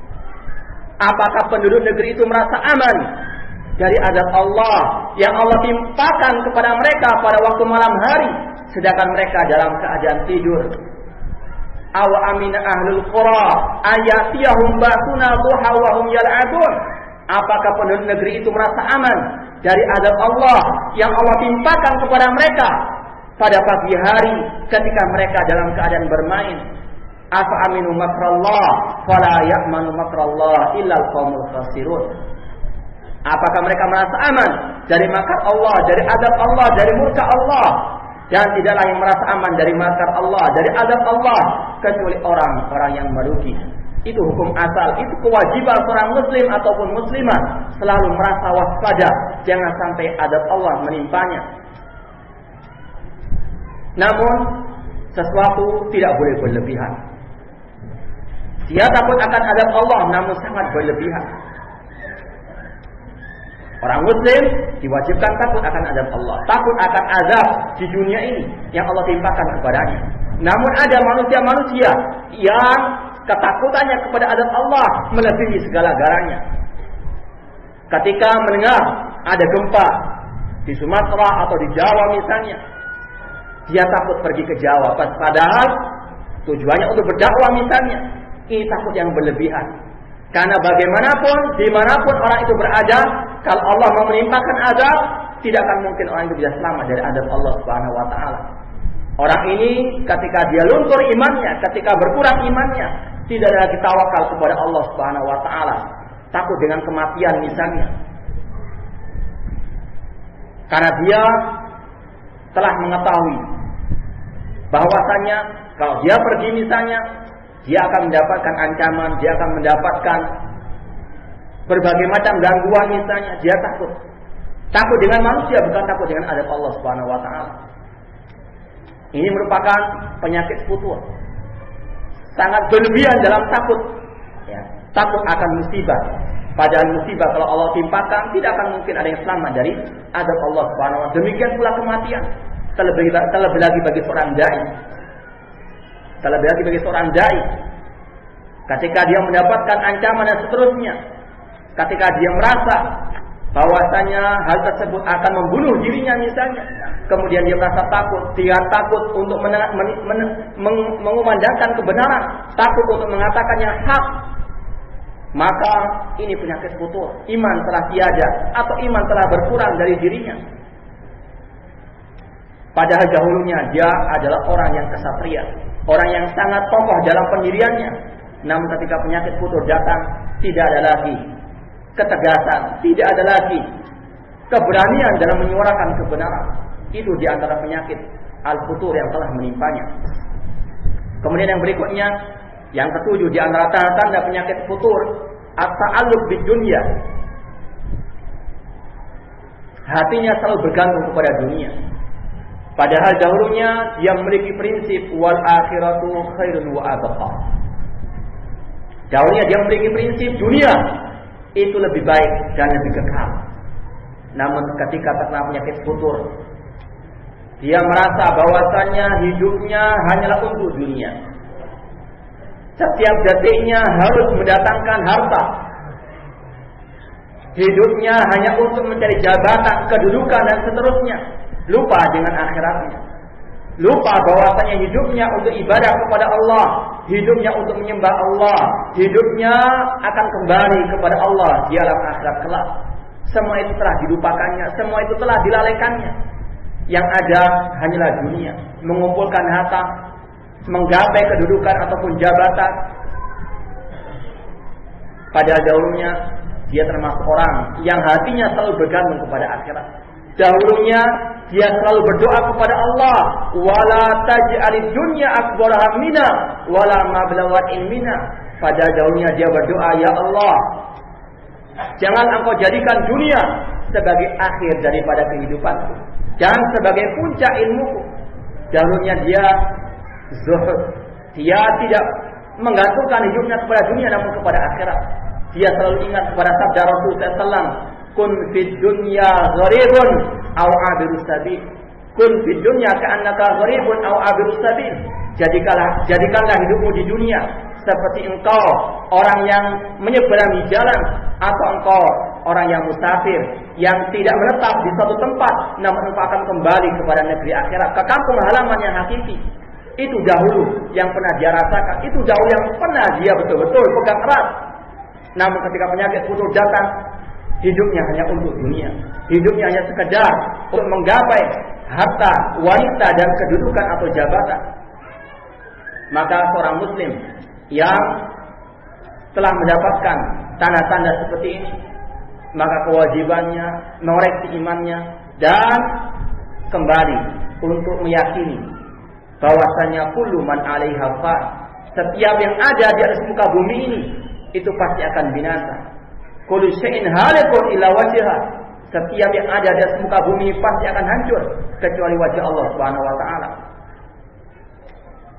Apakah penduduk negeri itu merasa aman dari azab Allah yang Allah timpakan kepada mereka pada waktu malam hari, sedangkan mereka dalam keadaan tidur? Aw amina ahlul qura ayatiyahum ba'suna duha wa hum yal'abun. Apakah penduduk negeri itu merasa aman dari azab Allah yang Allah timpakan kepada mereka pada pagi hari ketika mereka dalam keadaan bermain? Afa aminu makrallah fala ya'manu makrallah illa al-qaumul khasirun. Apakah mereka merasa aman dari makar Allah, dari azab Allah, dari murka Allah? Dan tidaklah yang merasa aman dari makar Allah, dari azab Allah, kecuali orang-orang yang merugi. Itu hukum asal, itu kewajiban seorang muslim ataupun muslimah selalu merasa waspada, jangan sampai azab Allah menimpanya. Namun sesuatu tidak boleh berlebihan. Dia takut akan azab Allah namun sangat berlebihan. Orang muslim diwajibkan takut akan azab Allah, takut akan azab di dunia ini yang Allah timpakan kepadanya. Namun ada manusia-manusia yang ketakutannya kepada azab Allah melebihi segala-galanya. Ketika mendengar ada gempa di Sumatera atau di Jawa misalnya, dia takut pergi ke Jawa, padahal tujuannya untuk berdakwah misalnya. Ini takut yang berlebihan. Karena bagaimanapun, dimanapun orang itu berada, kalau Allah mau menimpakan azab, tidak akan mungkin orang itu bisa selamat dari azab Allah Subhanahu Wa Taala. Orang ini ketika dia luntur imannya, ketika berkurang imannya, tidak ada lagi tawakal kepada Allah Subhanahu Wa Taala, takut dengan kematian misalnya. Karena dia telah mengetahui bahwasanya kalau dia pergi misalnya, dia akan mendapatkan ancaman, dia akan mendapatkan berbagai macam gangguan misalnya. Dia takut. Takut dengan manusia, bukan takut dengan azab Allah Subhanahu Wa Taala. Ini merupakan penyakit futur. Sangat berlebihan dalam takut. Ya, takut akan musibah. Padahal musibah kalau Allah timpakan, tidak akan mungkin ada yang selamat dari azab Allah Subhanahu Wa Taala. Demikian pula kematian. Terlebih, terlebih lagi bagi seorang dai. Terlebih lagi bagi seorang dai, ketika dia mendapatkan ancaman dan seterusnya, ketika dia merasa bahwasanya hal tersebut akan membunuh dirinya misalnya, kemudian dia merasa takut, dia takut untuk men- men- men- meng- mengumandangkan kebenaran, takut untuk mengatakan yang hak, maka ini penyakit futur. Iman telah tiada atau iman telah berkurang dari dirinya. Padahal dahulunya dia adalah orang yang kesatria, orang yang sangat kokoh dalam pendiriannya. Namun ketika penyakit futur datang, tidak ada lagi ketegasan, tidak ada lagi keberanian dalam menyuarakan kebenaran. Itu di antara penyakit al-futur yang telah menimpanya. Kemudian yang berikutnya, yang ketujuh di antara tanda-tanda penyakit futur, at-ta'alluq bid dunya. Hatinya selalu bergantung kepada dunia. Padahal dahulunya dia memiliki prinsip wal akhiratu khairun wa abqa. Dahulunya dia memiliki prinsip dunia itu lebih baik dan lebih kekal. Namun ketika terkena penyakit futur, dia merasa bahwasannya hidupnya hanyalah untuk dunia. Setiap detiknya harus mendatangkan harta. Hidupnya hanya untuk mencari jabatan, kedudukan dan seterusnya. Lupa dengan akhiratnya. Lupa bahwasanya hidupnya untuk ibadah kepada Allah, hidupnya untuk menyembah Allah, hidupnya akan kembali kepada Allah di alam akhirat kelak. Semua itu telah dilupakannya, semua itu telah dilalaikannya. Yang ada hanyalah dunia, mengumpulkan harta, menggapai kedudukan ataupun jabatan. Padahal dahulunya dia termasuk orang yang hatinya selalu bergantung kepada akhirat. Dahulunya dia selalu berdoa kepada Allah, wala taj'alid dunya akbar hammina wala mablagha ilmina. Pada dahulunya dia berdoa, ya Allah, jangan engkau jadikan dunia sebagai akhir daripada kehidupanku, jangan sebagai puncak ilmuku. Dahulunya dia zuhud, dia tidak menggantungkan hidupnya kepada dunia namun kepada akhirat. Dia selalu ingat kepada sabda Rasul sallallahu alaihi wasallam, kun fid dunya gharibun aw abirus sabil. Kun fid dunya ka'annaka gharibun aw abirus sabil. Jadikanlah jadikanlah hidupmu di dunia seperti engkau orang yang menyeberangi jalan atau engkau orang yang musafir yang tidak menetap di suatu tempat namun engkau akan kembali kepada negeri akhirat, ke kampung halaman yang hakiki. Itu dahulu yang pernah dia rasakan, itu dahulu yang pernah dia betul-betul pegang erat. Namun ketika penyakit futur datang, hidupnya hanya untuk dunia, hidupnya hanya sekedar untuk menggapai harta, wanita dan kedudukan atau jabatan. Maka seorang muslim yang telah mendapatkan tanda-tanda seperti ini, maka kewajibannya mengoreksi imannya dan kembali untuk meyakini bahwasanya kullu man 'alaiha fan, setiap yang ada di atas muka bumi ini itu pasti akan binasa. Kullu syai'in halikun illa wajha, setiap yang ada di muka bumi pasti akan hancur kecuali wajah Allah Subhanahu wa taala.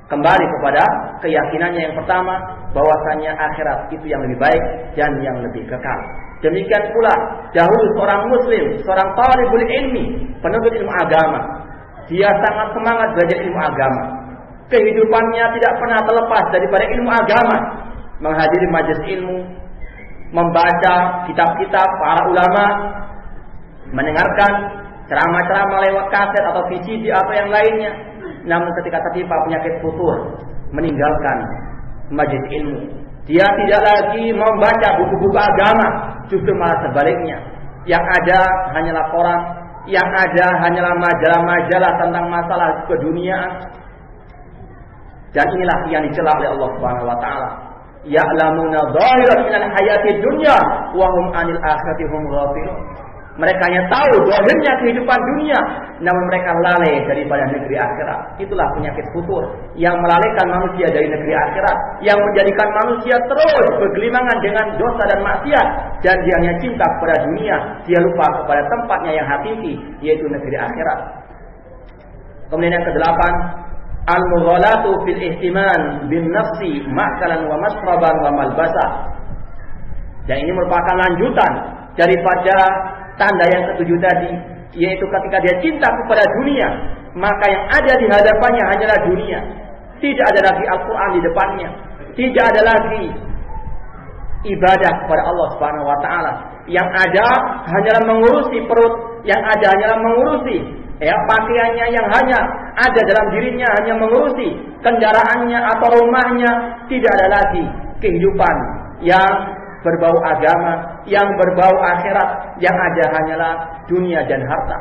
kembali kepada keyakinannya yang pertama, bahwasanya akhirat itu yang lebih baik dan yang lebih kekal. Demikian pula dahulu seorang muslim, seorang talibul ilmi, penuntut ilmu agama, dia sangat semangat belajar ilmu agama. Kehidupannya tidak pernah terlepas daripada ilmu agama, menghadiri majelis ilmu, membaca kitab-kitab para ulama, mendengarkan ceramah-ceramah lewat kaset atau V C D atau yang lainnya. Namun ketika tertimpa penyakit futur, meninggalkan majelis ilmu, dia tidak lagi membaca buku-buku agama, justru malah sebaliknya. Yang ada hanyalah koran, yang ada hanyalah majalah-majalah tentang masalah keduniaan. Dan inilah yang dicela oleh Allah Subhanahu wa taala. Ya'lamuna dhahiran minal hayatid dunya wa hum 'anil akhirati hum ghafilun. Mereka hanya tahu zahirnya kehidupan dunia, namun mereka lalai daripada negeri akhirat. Itulah penyakit futur yang melalaikan manusia dari negeri akhirat, yang menjadikan manusia terus bergelimangan dengan dosa dan maksiat, dan dia hanya cinta kepada dunia, dia lupa kepada tempatnya yang hakiki, yaitu negeri akhirat. Kemudian yang kedelapan, al-mughalatu fil ihtiman bin nafsi ma'kalan wa mashraban wa malbasa. Dan ini merupakan lanjutan daripada tanda yang ketujuh tadi, yaitu ketika dia cinta kepada dunia, maka yang ada di hadapannya hanyalah dunia. Tidak ada lagi Al-Quran di depannya, tidak ada lagi ibadah kepada Allah Subhanahu wa taala. Yang ada hanyalah mengurusi perut, yang ada hanyalah mengurusi ya pakaiannya, yang hanya ada dalam dirinya hanya mengurusi kendaraannya atau rumahnya. Tidak ada lagi kehidupan yang berbau agama, yang berbau akhirat. Yang ada hanyalah dunia dan harta.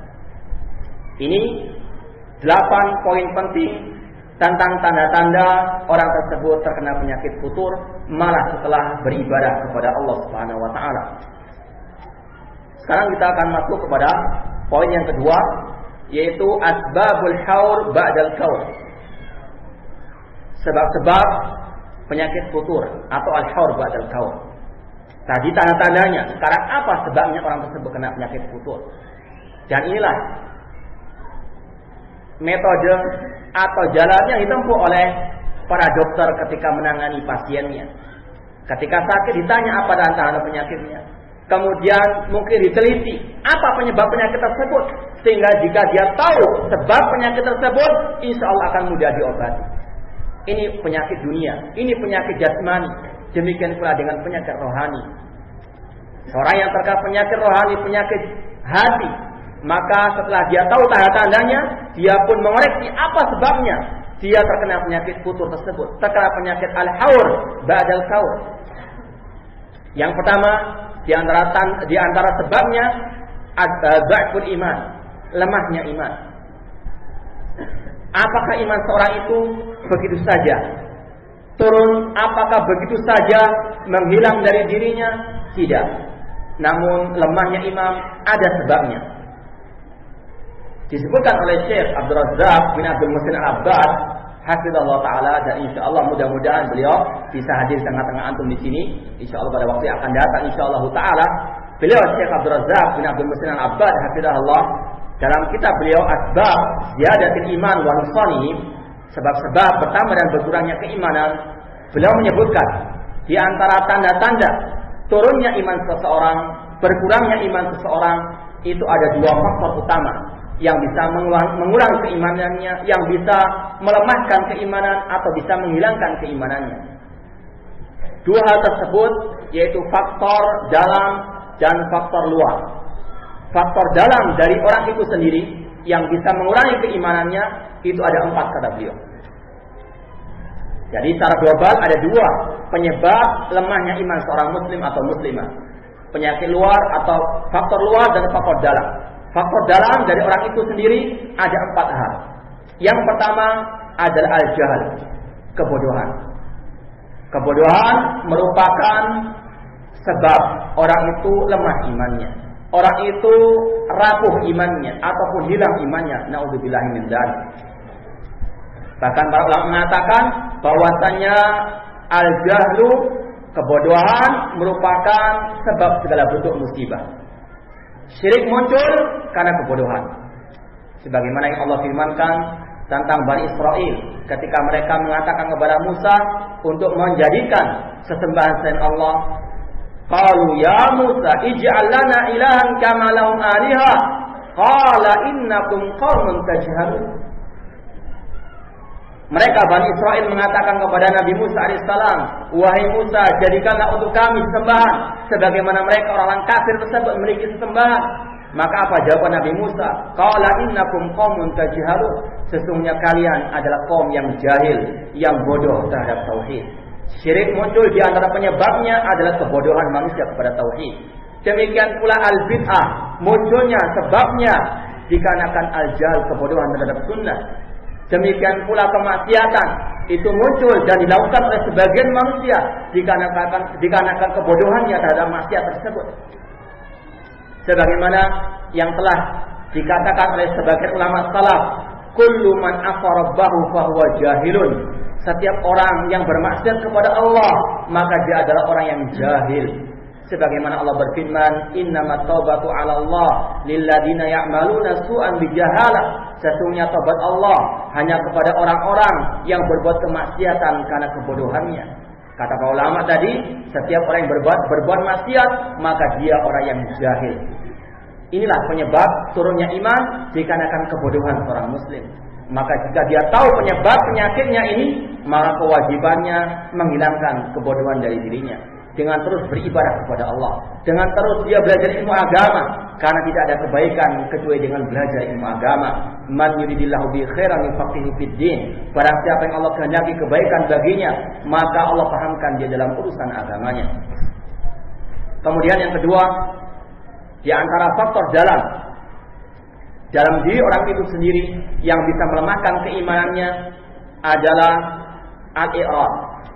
Ini delapan poin penting tentang tanda-tanda orang tersebut terkena penyakit futur, malah setelah beribadah kepada Allah Subhanahu wa taala. Sekarang kita akan masuk kepada poin yang kedua, yaitu asbabul haur ba'dal kaur. Sebab-sebab penyakit futur atau al-haur ba'dal kaur. Tadi tanda-tandanya, sekarang apa sebabnya orang tersebut kena penyakit futur? Dan inilah metode atau jalan yang ditempuh oleh para dokter ketika menangani pasiennya. Ketika sakit ditanya apa tanda-tanda penyakitnya, kemudian mungkin diteliti apa penyebab penyakit tersebut, sehingga jika dia tahu sebab penyakit tersebut, insya Allah akan mudah diobati. Ini penyakit dunia, ini penyakit jasmani. Demikian pula dengan penyakit rohani. Seorang yang terkena penyakit rohani, penyakit hati, maka setelah dia tahu tanda-tandanya, dia pun mengoreksi apa sebabnya dia terkena penyakit futur tersebut, terkena penyakit al-haur ba'dal kaur. Yang pertama, di antara di antara sebabnya dza'ful iman, lemahnya iman. Apakah iman seorang itu begitu saja turun, apakah begitu saja menghilang dari dirinya? Tidak. Namun lemahnya iman ada sebabnya. Disebutkan oleh Syekh Abdul Razzaq bin Abdul Muhsin Al-Abbad, hafizallahu taala, dan insyaallah mudah-mudahan beliau bisa hadir di tengah-tengah antum di sini. Insyaallah pada waktu yang akan datang insyaallah taala. Beliau Syekh Abdul Razzaq bin Abdul Muhsin Al-Abbad, hafizahullah, dalam kitab beliau Asbab Ziyadatil Iman wa Nuqsanihi, sebab-sebab bertambah dan berkurangnya keimanan, beliau menyebutkan di antara tanda-tanda turunnya iman seseorang, berkurangnya iman seseorang, itu ada dua faktor utama yang bisa mengulang, mengulang keimanannya, yang bisa melemahkan keimanan atau bisa menghilangkan keimanannya. Dua hal tersebut yaitu faktor dalam dan faktor luar. Faktor dalam dari orang itu sendiri yang bisa mengurangi keimanannya itu ada empat, kata beliau. Jadi secara global ada dua penyebab lemahnya iman seorang muslim atau muslimah. Penyakit luar atau faktor luar dan faktor dalam. Faktor dalam dari orang itu sendiri ada empat hal. Yang pertama adalah al-jahal, kebodohan. Kebodohan merupakan sebab orang itu lemah imannya. Orang itu rapuh imannya ataupun hilang imannya. Na'udzubillahi min dzalik. Bahkan para ulama mengatakan bahwasanya al-jahlu, kebodohan, merupakan sebab segala bentuk musibah. Syirik muncul karena kebodohan. Sebagaimana yang Allah firmankan tentang Bani Israel ketika mereka mengatakan kepada Musa untuk menjadikan sesembahan selain Allah. Qalu ya Musa ij'al lana ilahan kama lahum alihah. Qala innakum qaumun tajhalun. Mereka Bani Israel mengatakan kepada Nabi Musa alaihissalam, wahai Musa, jadikanlah untuk kami sesembahan sebagaimana mereka orang kafir tersebut memiliki sesembahan. Maka apa jawaban Nabi Musa? Qala innakum qaumun tajhalun. Sesungguhnya kalian adalah kaum yang jahil, yang bodoh terhadap tauhid. Syirik muncul di antara penyebabnya adalah kebodohan manusia kepada tauhid. Demikian pula al-bid'ah munculnya sebabnya dikarenakan al-jahl, kebodohan terhadap sunnah. Demikian pula kemaksiatan itu muncul dan dilakukan oleh sebagian manusia dikarenakan dikarenakan kebodohannya terhadap maksiat tersebut. Sebagaimana yang telah dikatakan oleh sebagian ulama salaf, kullu man afa rabbahu fahuwa jahilun. Setiap orang yang bermaksiat kepada Allah, maka dia adalah orang yang jahil. Sebagaimana Allah berfirman, innamat taubatu 'ala Allah lilladzina ya'maluna su'an bijahalah. Sesungguhnya taubat Allah hanya kepada orang-orang yang berbuat kemaksiatan karena kebodohannya. Kata para ulama tadi, setiap orang yang berbuat berbuat maksiat, maka dia orang yang jahil. Inilah penyebab turunnya iman dikarenakan kebodohan seorang muslim. Maka jika dia tahu penyebab penyakitnya ini, maka kewajibannya menghilangkan kebodohan dari dirinya dengan terus beribadah kepada Allah, dengan terus dia belajar ilmu agama, karena tidak ada kebaikan kecuali dengan belajar ilmu agama. Man yuridillahu bi khairan yufaqihu fid din. Barang siapa yang Allah kehendaki kebaikan baginya, maka Allah pahamkan dia dalam urusan agamanya. Kemudian yang kedua, di antara faktor dalam dalam diri orang itu sendiri yang bisa melemahkan keimanannya adalah al-i'rad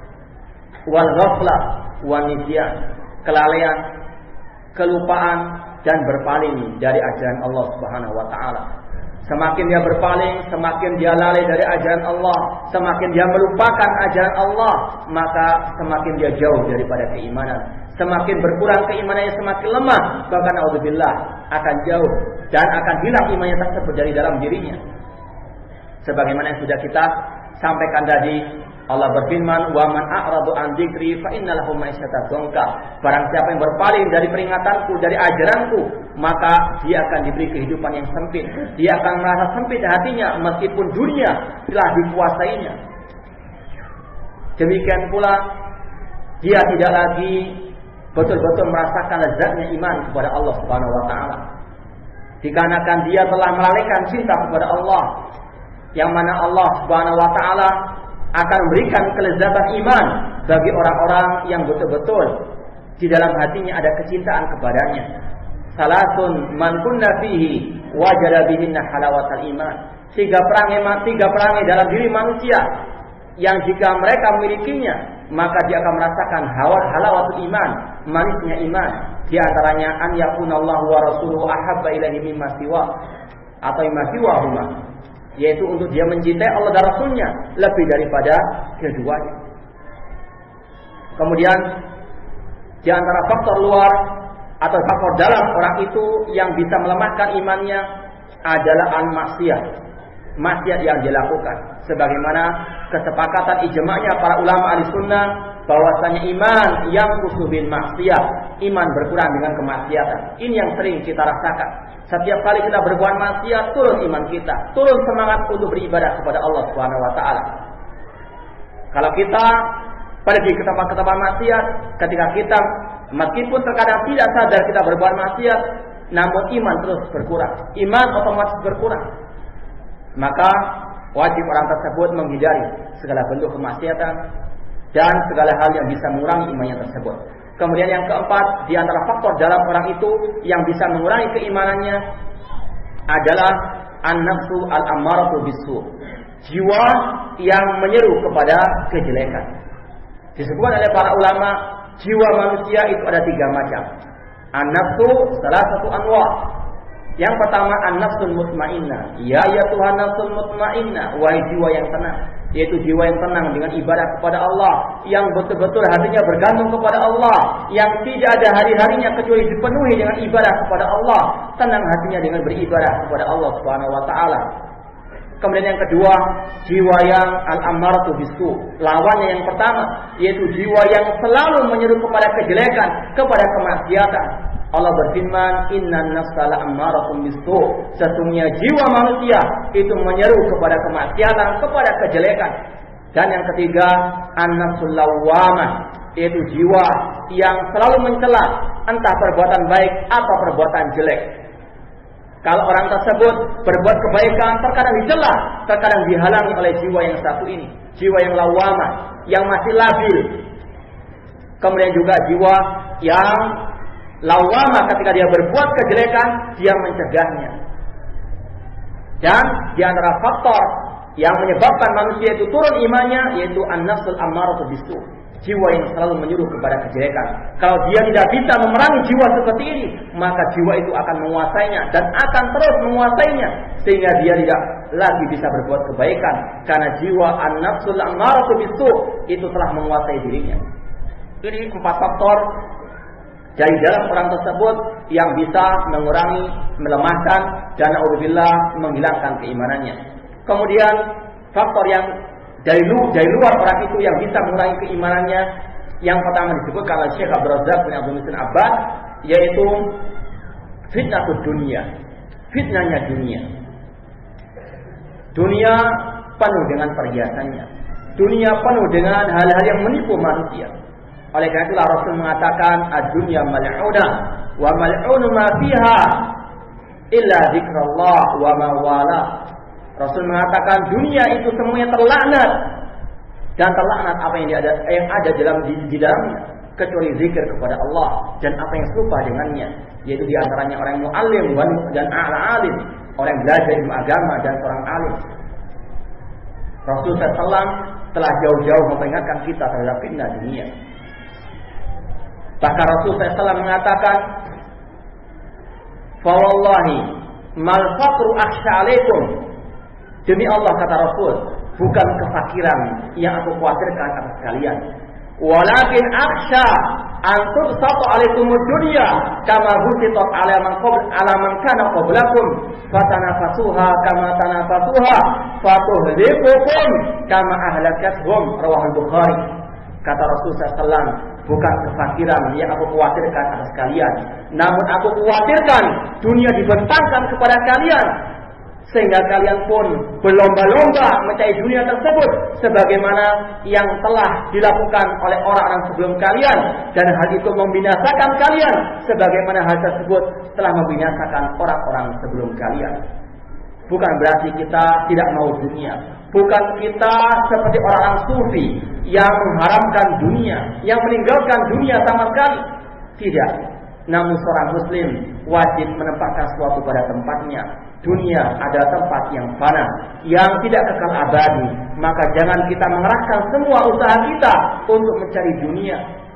wal ghaflah wa nisyan, kelalaian, kelupaan dan berpaling dari ajaran Allah Subhanahu wa taala. Semakin dia berpaling, semakin dia lalai dari ajaran Allah, semakin dia melupakan ajaran Allah, maka semakin dia jauh daripada keimanan. Semakin berkurang keimanannya, semakin lemah, bahkan naudzubillah akan jauh dan akan hilang imannya tersebut dari dalam dirinya. Sebagaimana yang sudah kita sampaikan tadi, Allah berfirman, "Wa man a'radu an dzikri fa inna lahu ma'isyatan dhanka." Barang siapa yang berpaling dari peringatanku, dari ajaranku, maka dia akan diberi kehidupan yang sempit. Dia akan merasa sempit hatinya meskipun dunia telah dikuasainya. Demikian pula dia tidak lagi betul-betul merasakan lezatnya iman kepada Allah Subhanahu wa taala. Dikarenakan dia telah melalaikan cinta kepada Allah, yang mana Allah Subhanahu wa taala akan memberikan kelezatan iman bagi orang-orang yang betul-betul di dalam hatinya ada kecintaan kepadanya. Salasun man kunna fihi wajada bihinna halawatal iman. Tiga perangai tiga perangai dalam diri manusia yang jika mereka memilikinya, maka dia akan merasakan hawa halawatul iman, manisnya iman. Di antaranya an yakunallahu wa rasuluhu ahabba ilaihi mimma siwa atau mimma siwahuma, yaitu untuk dia mencintai Allah dan Rasulnya lebih daripada keduanya. Kemudian di antara faktor luar atau faktor dalam orang itu yang bisa melemahkan imannya adalah al-maksiyah, maksiat yang dilakukan. Sebagaimana kesepakatan ijma'nya para ulama ahli-sunnah bahwasanya iman yang kusubin maksiyah, iman berkurang dengan kemaksiatan. Ini yang sering kita rasakan. Setiap kali kita berbuat maksiat, turun iman kita, turun semangat untuk beribadah kepada Allah Subhanahu wa taala. Kalau kita pergi ke tempat-tempat maksiat, ketika kita meskipun terkadang tidak sadar kita berbuat maksiat, namun iman terus berkurang. Iman otomatis berkurang. Maka wajib orang tersebut menghindari segala bentuk kemaksiatan dan segala hal yang bisa mengurangi imannya tersebut. Kemudian yang keempat, di antara faktor dalam orang itu yang bisa mengurangi keimanannya adalah an-nafsu al-ammaratu bisu, jiwa yang menyeru kepada kejelekan. Disebutkan oleh para ulama, jiwa manusia itu ada tiga macam. An-nafsu salah satu anwa. Yang pertama an-nafsul mutmainnah. Ya ya Tuhan nafsul mutmainnah, wahai jiwa yang tenang, yaitu jiwa yang tenang dengan ibadah kepada Allah, yang betul-betul hatinya bergantung kepada Allah, yang tidak ada hari-harinya kecuali dipenuhi dengan ibadah kepada Allah, tenang hatinya dengan beribadah kepada Allah Subhanahu wa taala. Kemudian yang kedua, jiwa yang al-ammaratu bisu. Lawannya yang pertama, yaitu jiwa yang selalu menyeru kepada kejelekan, kepada kemaksiatan. Allah berfirman, innan nafsa la'ammaratun bisu. Sesungguhnya jiwa manusia itu menyeru kepada kemaksiatan, kepada kejelekan. Dan yang ketiga, an-nafsul lawwamah, yaitu jiwa yang selalu mencela entah perbuatan baik atau perbuatan jelek. Kalau orang tersebut berbuat kebaikan, terkadang dicela, terkadang dihalangi oleh jiwa yang satu ini, jiwa yang lawwamah, yang masih labil. Kemudian juga jiwa yang lawwamah, ketika dia berbuat kejelekan, dia mencegahnya. Dan di antara faktor yang menyebabkan manusia itu turun imannya, yaitu an-nafsul ammaratu bisu, jiwa yang selalu menyuruh kepada kejelekan. Kalau dia tidak bisa memerangi jiwa seperti ini, maka jiwa itu akan menguasainya dan akan terus menguasainya, sehingga dia tidak lagi bisa berbuat kebaikan, karena jiwa an-nafsul ammaratu bisu itu telah menguasai dirinya. Ini empat faktor dari dalam orang tersebut yang bisa mengurangi, melemahkan, dan na'udzubillah menghilangkan keimanannya. Kemudian faktor yang dari, lu, dari luar orang itu yang bisa mengurangi keimanannya, yang pertama disebutkan oleh Syekh Abdul Razak bin Abdul Muhsin Abbad, yaitu fitnatud dunia, fitnahnya dunia. Dunia penuh dengan perhiasannya, dunia penuh dengan hal-hal yang menipu manusia. Oleh karena itulah Rasul mengatakan, ad-dunya mal'unah wa mal'unu ma fiha illa dzikrullah wa ma wala. Rasul mengatakan dunia itu semuanya terlaknat, dan terlaknat apa yang ada yang ada dalam di, di dalamnya, kecuali zikir kepada Allah dan apa yang serupa dengannya, yaitu diantaranya orang mu'allim dan a'la-alim, orang yang belajar ilmu agama dan seorang alim. Rasul shallallahu alaihi wasallam telah jauh-jauh memperingatkan kita terhadap fitnah dunia. Bahkan Rasul shallallahu alaihi wasallam mengatakan, fa wallahi mal faqru akhsha alaikum. Demi Allah, kata Rasul, bukan kefakiran yang aku khawatirkan atas kalian, walakin akhsha an tubsata alaikumud dunya kama busitat ala man qabl ala man kana qablakum fatanafasuha kama tanafasuha fatuhlikukum kama ahlakathum. Rawahul Bukhari. Kata Rasul shallallahu alaihi wasallam, bukan kefakiran yang aku khawatirkan atas kalian, namun aku khawatirkan dunia dibentangkan kepada kalian, sehingga kalian pun berlomba-lomba mencari dunia tersebut, sebagaimana yang telah dilakukan oleh orang-orang sebelum kalian, dan hal itu membinasakan kalian, sebagaimana hal tersebut telah membinasakan orang-orang sebelum kalian. Bukan berarti kita tidak mau dunia, bukan kita seperti orang-orang sufi yang mengharamkan dunia, yang meninggalkan dunia sama sekali. Tidak. Namun seorang muslim wajib menempatkan sesuatu pada tempatnya. Dunia adalah tempat yang fana, yang tidak kekal abadi. Maka jangan kita mengerahkan semua usaha kita untuk mencari dunia.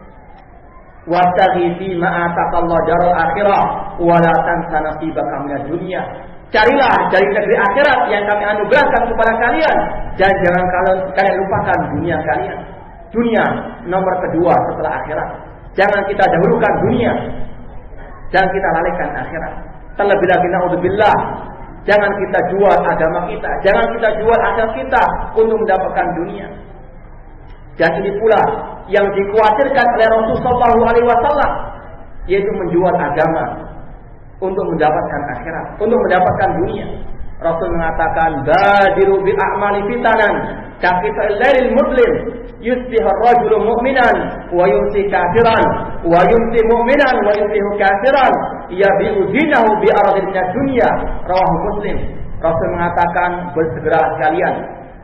Wabtaghi fima ataqallahu daral akhirah wa la tansa nasibaka minad dunya. Carilah dari negeri akhirat yang kami anugerahkan kepada kalian, dan jangan kalian, kalian lupakan dunia kalian. Dunia nomor kedua setelah akhirat. Jangan kita dahulukan dunia, jangan kita lalaikan akhirat. Terlebih lagi naudzubillah, jangan kita jual agama kita, jangan kita jual akhirat kita untuk mendapatkan dunia. Dan ini pula yang dikhawatirkan oleh Rasul sallallahu alaihi wasallam, yaitu menjual agama untuk mendapatkan akhirat, untuk mendapatkan dunia. Rasul mengatakan, badiru bil a'mali fitanan kaqita'il lailil mudlim yusbihu ar-rajulu mu'minan wa yumsi kafiran wa yumsi mu'minan wa yusbihu kafiran yabi'u dinahu bi aradin minad dunya. Rawahu Muslim. Rasul mengatakan, bersegeralah kalian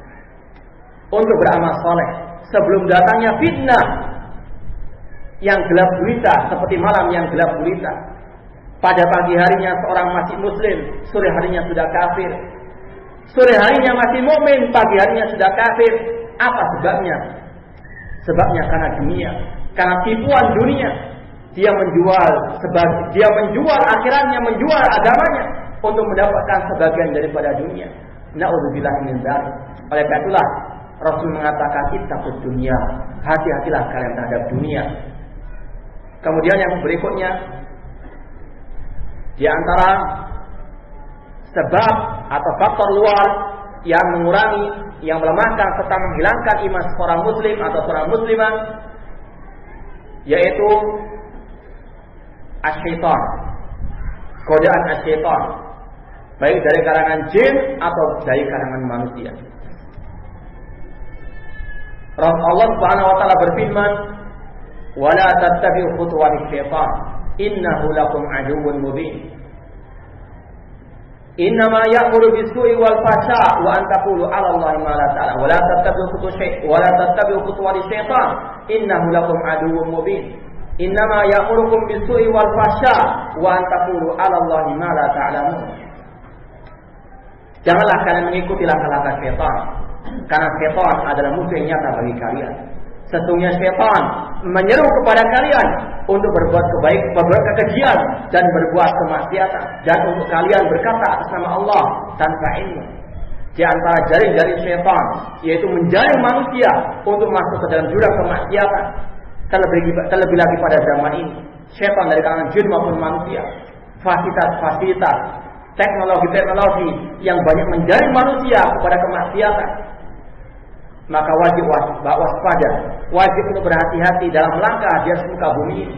untuk beramal saleh sebelum datangnya fitnah yang gelap gulita, seperti malam yang gelap gulita. Pada pagi harinya seorang masih muslim, sore harinya sudah kafir. Sore harinya masih mukmin, pagi harinya sudah kafir. Apa sebabnya? Sebabnya karena dunia, karena tipuan dunia. Dia menjual sebagai dia menjual akhiratnya, menjual agamanya untuk mendapatkan sebagian daripada dunia. Na'udzubillah min dzalik. Oleh karena itulah Rasul mengatakan, ittaqud dunya. Hati-hatilah kalian terhadap dunia. Kemudian yang berikutnya, di antara sebab atau faktor luar yang mengurangi, yang melemahkan serta menghilangkan iman seorang muslim atau seorang muslimah, yaitu asyaitan, godaan asyaitan, baik dari kalangan jin atau dari kalangan manusia. Allah Subhanahu wa taala berfirman, "Wala tattabi'u khutuwatis syaitan, innahu lakum aduwwun mubin." Innama ya'muru bis-su'i wal fahsya wa an taqulu 'ala Allahi ma la ta'lamun. Wala tattabi'u khutuwatis syaitan, wala tattabi'u khutuwatis syaitan, innahu lakum aduwwun mubin. Innama ya'murukum bis-su'i wal fahsya wa an taqulu 'ala Allahi ma la ta'lamun. Janganlah kalian mengikuti langkah-langkah syaitan, karena syaitan adalah musuh yang nyata bagi kalian. Sesungguhnya syaitan menyeru kepada kalian untuk berbuat kebaik, berbuat kekejian dan berbuat kemaksiatan, dan untuk kalian berkata atas nama Allah tanpa ilmu. Di antara jari-jari syaitan yaitu menjaring manusia untuk masuk ke dalam jurang kemaksiatan. Terlebih, terlebih lagi pada zaman ini, syaitan dari kalangan jin maupun manusia, fasilitas-fasilitas, teknologi-teknologi yang banyak menjaring manusia kepada kemaksiatan. Maka wajib waspada, wajib untuk berhati-hati dalam langkah di atas muka bumi ini.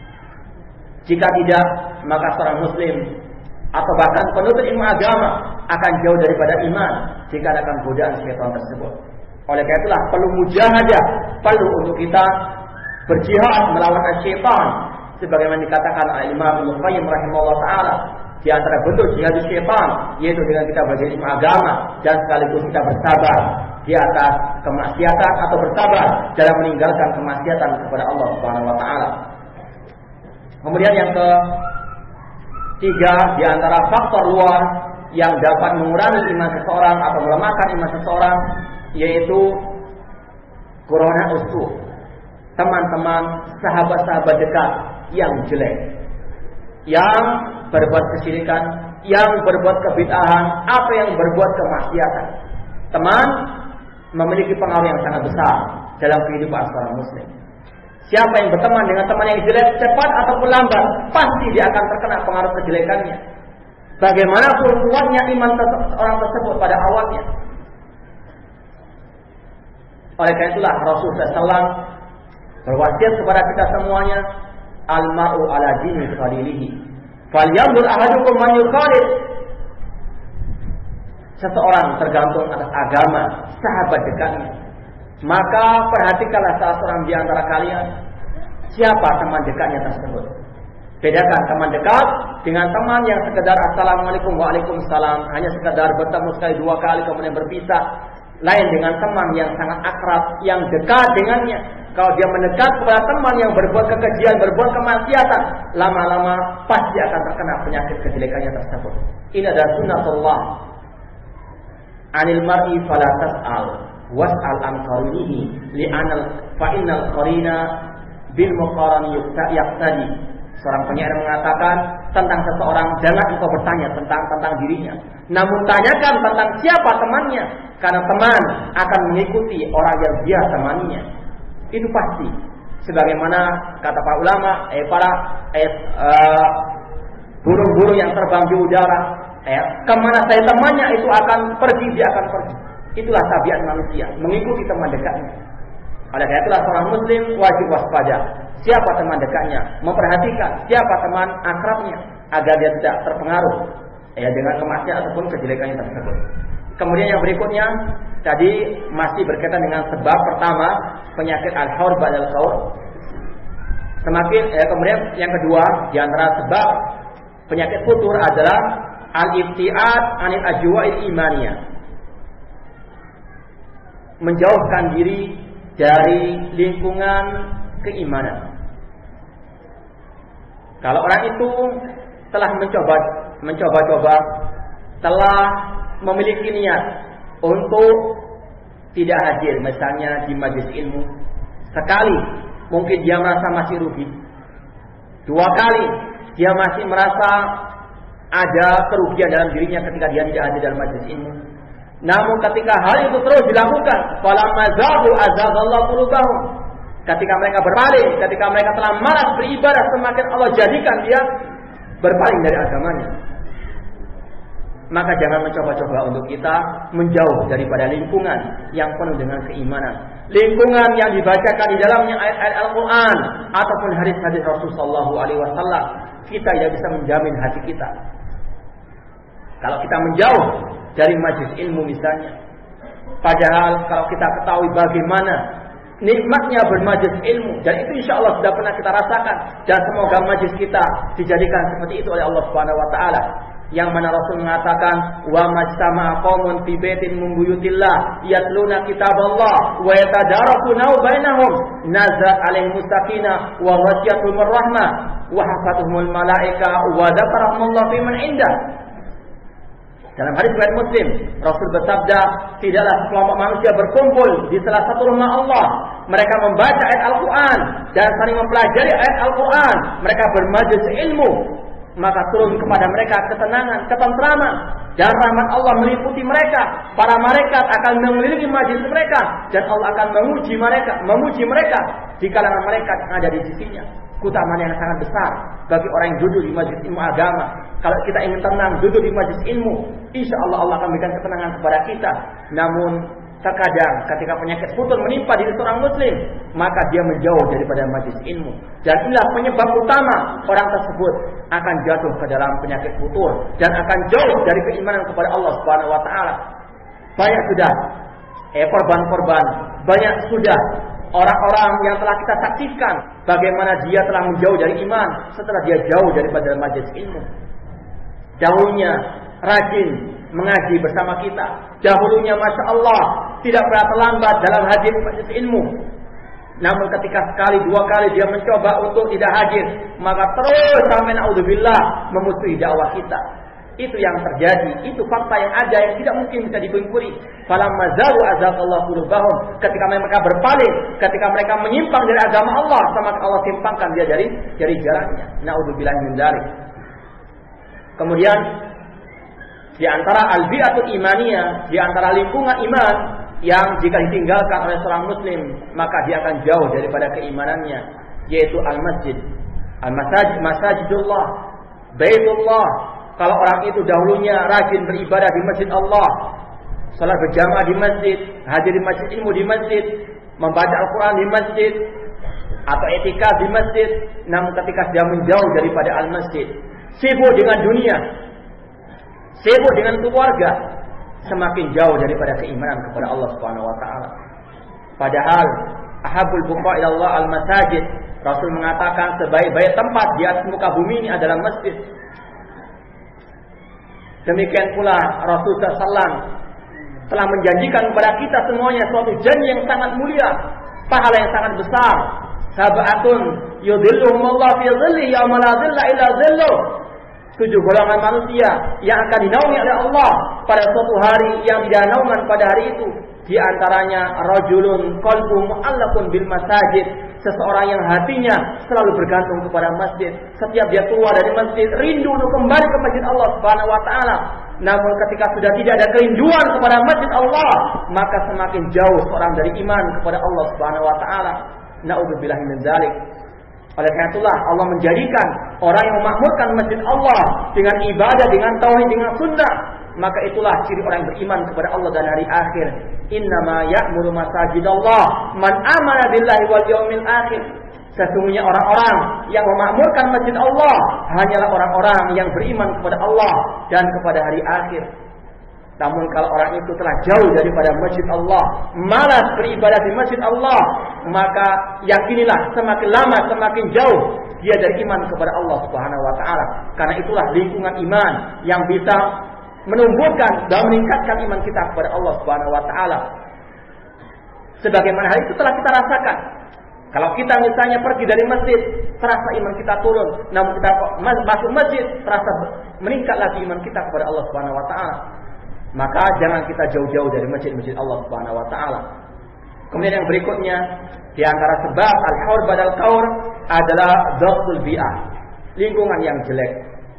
Jika tidak, maka seorang muslim atau bahkan penuntut ilmu agama akan jauh daripada iman jika akan godaan syaitan tersebut. Oleh karena itulah perlu mujahadah, perlu untuk kita berjihad melawan syaitan, sebagaimana dikatakan oleh Imam Ibnu Qayyim rahimahullah taala. Di antara bentuk jihad syaitan yaitu dengan kita belajar ilmu agama dan sekaligus kita bersabar di atas kemaksiatan atau bersabar dalam meninggalkan kemaksiatan kepada Allah Subhanahu wa taala. Kemudian yang ketiga, di antara faktor luar yang dapat mengurangi iman seseorang atau melemahkan iman seseorang yaitu corona usuh, teman-teman, sahabat-sahabat dekat yang jelek, yang berbuat kesyirikan, yang berbuat kebid'ahan, atau yang berbuat kemaksiatan. Teman memiliki pengaruh yang sangat besar dalam kehidupan seorang muslim. Siapa yang berteman dengan teman yang jelek, cepat ataupun lambat pasti dia akan terkena pengaruh kejelekannya. Bagaimanapun kuatnya iman orang tersebut pada awalnya. Oleh karena itulah Rasulullah shallallahu alaihi wasallam berwasiat kepada kita semuanya, al-ma'u ala dini khalilihi, falyanzur ahadukum man yukhalid. Seseorang tergantung atas agama sahabat dekatnya. Maka perhatikanlah salah seorang di antara kalian siapa teman dekatnya tersebut. Bedakan teman dekat dengan teman yang sekedar assalamualaikum waalaikumsalam, hanya sekedar bertemu sekali dua kali kemudian berpisah. Lain dengan teman yang sangat akrab, yang dekat dengannya. Kalau dia mendekat kepada teman yang berbuat kekejian, berbuat kemaksiatan, lama-lama pasti akan terkena penyakit kejelekannya tersebut. Ini adalah sunnatullah. Anil mar'i fala tas'al was'al an qarinihi li'anal fa innal qarina bil muqarani yaqtadi. Seorang penyair mengatakan tentang seseorang, jangan engkau bertanya tentang tentang dirinya, namun tanyakan tentang siapa temannya, karena teman akan mengikuti orang yang dia temaninya. Itu pasti. Sebagaimana kata para ulama, eh para eh, uh, burung-burung yang terbang di udara, eh, kemana saya temannya itu akan pergi, dia akan pergi. Itulah tabiat manusia, mengikuti teman dekatnya. Oleh karena itulah seorang muslim wajib waspada. Siapa teman dekatnya, memperhatikan siapa teman akrabnya agar dia tidak terpengaruh ya dengan kemaksiatan ataupun kejelekannya tersebut. Kemudian yang berikutnya tadi masih berkaitan dengan sebab pertama, penyakit al-haur ba'dal haur. Semakin ya, kemudian yang kedua di antara sebab penyakit futur adalah al-ibtiad anil ajwa'il imaniyah. Menjauhkan diri dari lingkungan keimanan. Kalau orang itu telah mencoba mencoba-coba, telah memiliki niat untuk tidak hadir misalnya di majelis ilmu, sekali mungkin dia merasa masih rugi, dua kali dia masih merasa ada kerugian dalam dirinya ketika dia tidak hadir dalam majelis ilmu. Namun ketika hal itu terus dilakukan, falamma zagu azaghallahu qulubahum, ketika mereka berpaling, ketika mereka telah malas beribadah, semakin Allah jadikan dia berpaling dari agamanya. maka jangan mencoba-coba untuk kita menjauh daripada lingkungan yang penuh dengan keimanan, lingkungan yang dibacakan di dalamnya ayat-ayat Al-Quran ataupun hadis-hadis Rasulullah shallallahu alaihi wasallam. Kita tidak bisa menjamin hati kita. Kalau kita menjauh dari majelis ilmu misalnya, padahal kalau kita ketahui bagaimana nikmatnya bermajelis ilmu, dan itu insya Allah sudah pernah kita rasakan, dan semoga majelis kita dijadikan seperti itu oleh Allah Subhanahu Wa Taala. Yang mana Rasul mengatakan, wa majtama'a qaumun fi baitin min buyutillah yatluna kitaballah wa yatadarasuna bainahum nazat alaihim sakinah wa ghashiyatuhumur rahmah wa hafatuhumul malaika wa dzakarahumullah fi man indah. Dalam hadis riwayat Muslim, Rasul bersabda, tidaklah sekelompok manusia berkumpul di salah satu rumah Allah. Mereka membaca ayat Al-Quran dan saling mempelajari ayat Al-Quran. Mereka bermajelis ilmu, maka turun kepada mereka ketenangan, ketentraman, dan rahmat Allah meliputi mereka. Para malaikat akan mengelilingi majelis mereka, dan Allah akan memuji mereka, memuji mereka di kalangan malaikat yang ada di sisinya. Keutamaan yang sangat besar bagi orang yang duduk di majelis ilmu agama. Kalau kita ingin tenang duduk di majelis ilmu, insya Allah Allah akan berikan ketenangan kepada kita. Namun terkadang ketika penyakit futur menimpa diri seorang muslim, maka dia menjauh daripada majelis ilmu. Dan inilah penyebab utama orang tersebut akan jatuh ke dalam penyakit futur dan akan jauh dari keimanan kepada Allah Subhanahu Wa Taala. Banyak sudah eh korban-korban, banyak sudah orang-orang yang telah kita saksikan bagaimana dia telah menjauh dari iman setelah dia jauh daripada majelis ilmu. Dahulunya rajin mengaji bersama kita, dahulunya Masya Allah tidak pernah terlambat dalam hadir majelis ilmu. Namun ketika sekali dua kali dia mencoba untuk tidak hadir, maka terus sampai naudzubillah memusuhi dakwah kita. Itu yang terjadi, itu fakta yang ada yang tidak mungkin bisa dipungkiri. Falamma zaru azaqallahu qulubahum, ketika mereka berpaling, ketika mereka menyimpang dari agama Allah, sama Allah simpangkan dia dari dari jalannya. Naudzubillah min dzalik. Kemudian di antara al-bi'atul imaniyah, di antara lingkungan iman yang jika ditinggalkan oleh seorang muslim, maka dia akan jauh daripada keimanannya, yaitu al-masjid. Al-masajid, masajidullah, baitullah. Kalau orang itu dahulunya rajin beribadah di masjid Allah, salat berjamaah di masjid, hadir di masjid ilmu di masjid, membaca Al-Quran di masjid, atau etikaf di masjid, namun ketika dia menjauh daripada al-masjid, sibuk dengan dunia, sibuk dengan keluarga, semakin jauh daripada keimanan kepada Allah Subhanahu Wa Taala. Padahal ahabul buqa ila Allah al-masajid. Rasul mengatakan sebaik-baik tempat di atas muka bumi ini adalah masjid. Demikian pula Rasul sallallahu alaihi wasallam telah menjanjikan kepada kita semuanya suatu janji yang sangat mulia, pahala yang sangat besar. Sab'atun yudhilluhumullahu fi dhillihi yauma la dhilla illa dhilluh. Tujuh golongan manusia yang akan dinaungi oleh Allah pada suatu hari yang tidak naungan pada hari itu. Di antaranya rajulun qalbuhu mu'allaqun bil masajid, seseorang yang hatinya selalu bergantung kepada masjid. Setiap dia keluar dari masjid rindu untuk kembali ke masjid Allah Subhanahu Wa Taala. Namun ketika sudah tidak ada kerinduan kepada masjid Allah, maka semakin jauh seorang dari iman kepada Allah Subhanahu Wa Taala. Na'udzubillah min dzalik. Oleh karena itulah Allah menjadikan orang yang memakmurkan masjid Allah dengan ibadah, dengan tauhid, dengan sunnah, maka itulah ciri orang yang beriman kepada Allah dan hari akhir. Innama ya'muru masajidallah man amana billahi wal yaumil akhir. Sesungguhnya orang-orang yang memakmurkan masjid Allah hanyalah orang-orang yang beriman kepada Allah dan kepada hari akhir. Namun kalau orang itu telah jauh daripada masjid Allah, malas beribadah di masjid Allah, maka yakinilah semakin lama semakin jauh dia dari iman kepada Allah Subhanahu Wa Taala. Karena itulah lingkungan iman yang bisa menumbuhkan dan meningkatkan iman kita kepada Allah Subhanahu Wa Taala. Sebagaimana hal itu telah kita rasakan. Kalau kita misalnya pergi dari masjid, terasa iman kita turun. Namun kita masuk masjid, terasa meningkat lagi iman kita kepada Allah Subhanahu Wa Taala. Maka jangan kita jauh-jauh dari masjid-masjid Allah Subhanahu Wa Taala. Kemudian yang berikutnya, di antara sebab al-haur badal kaur adalah dhaqtul bi'ah, lingkungan yang jelek.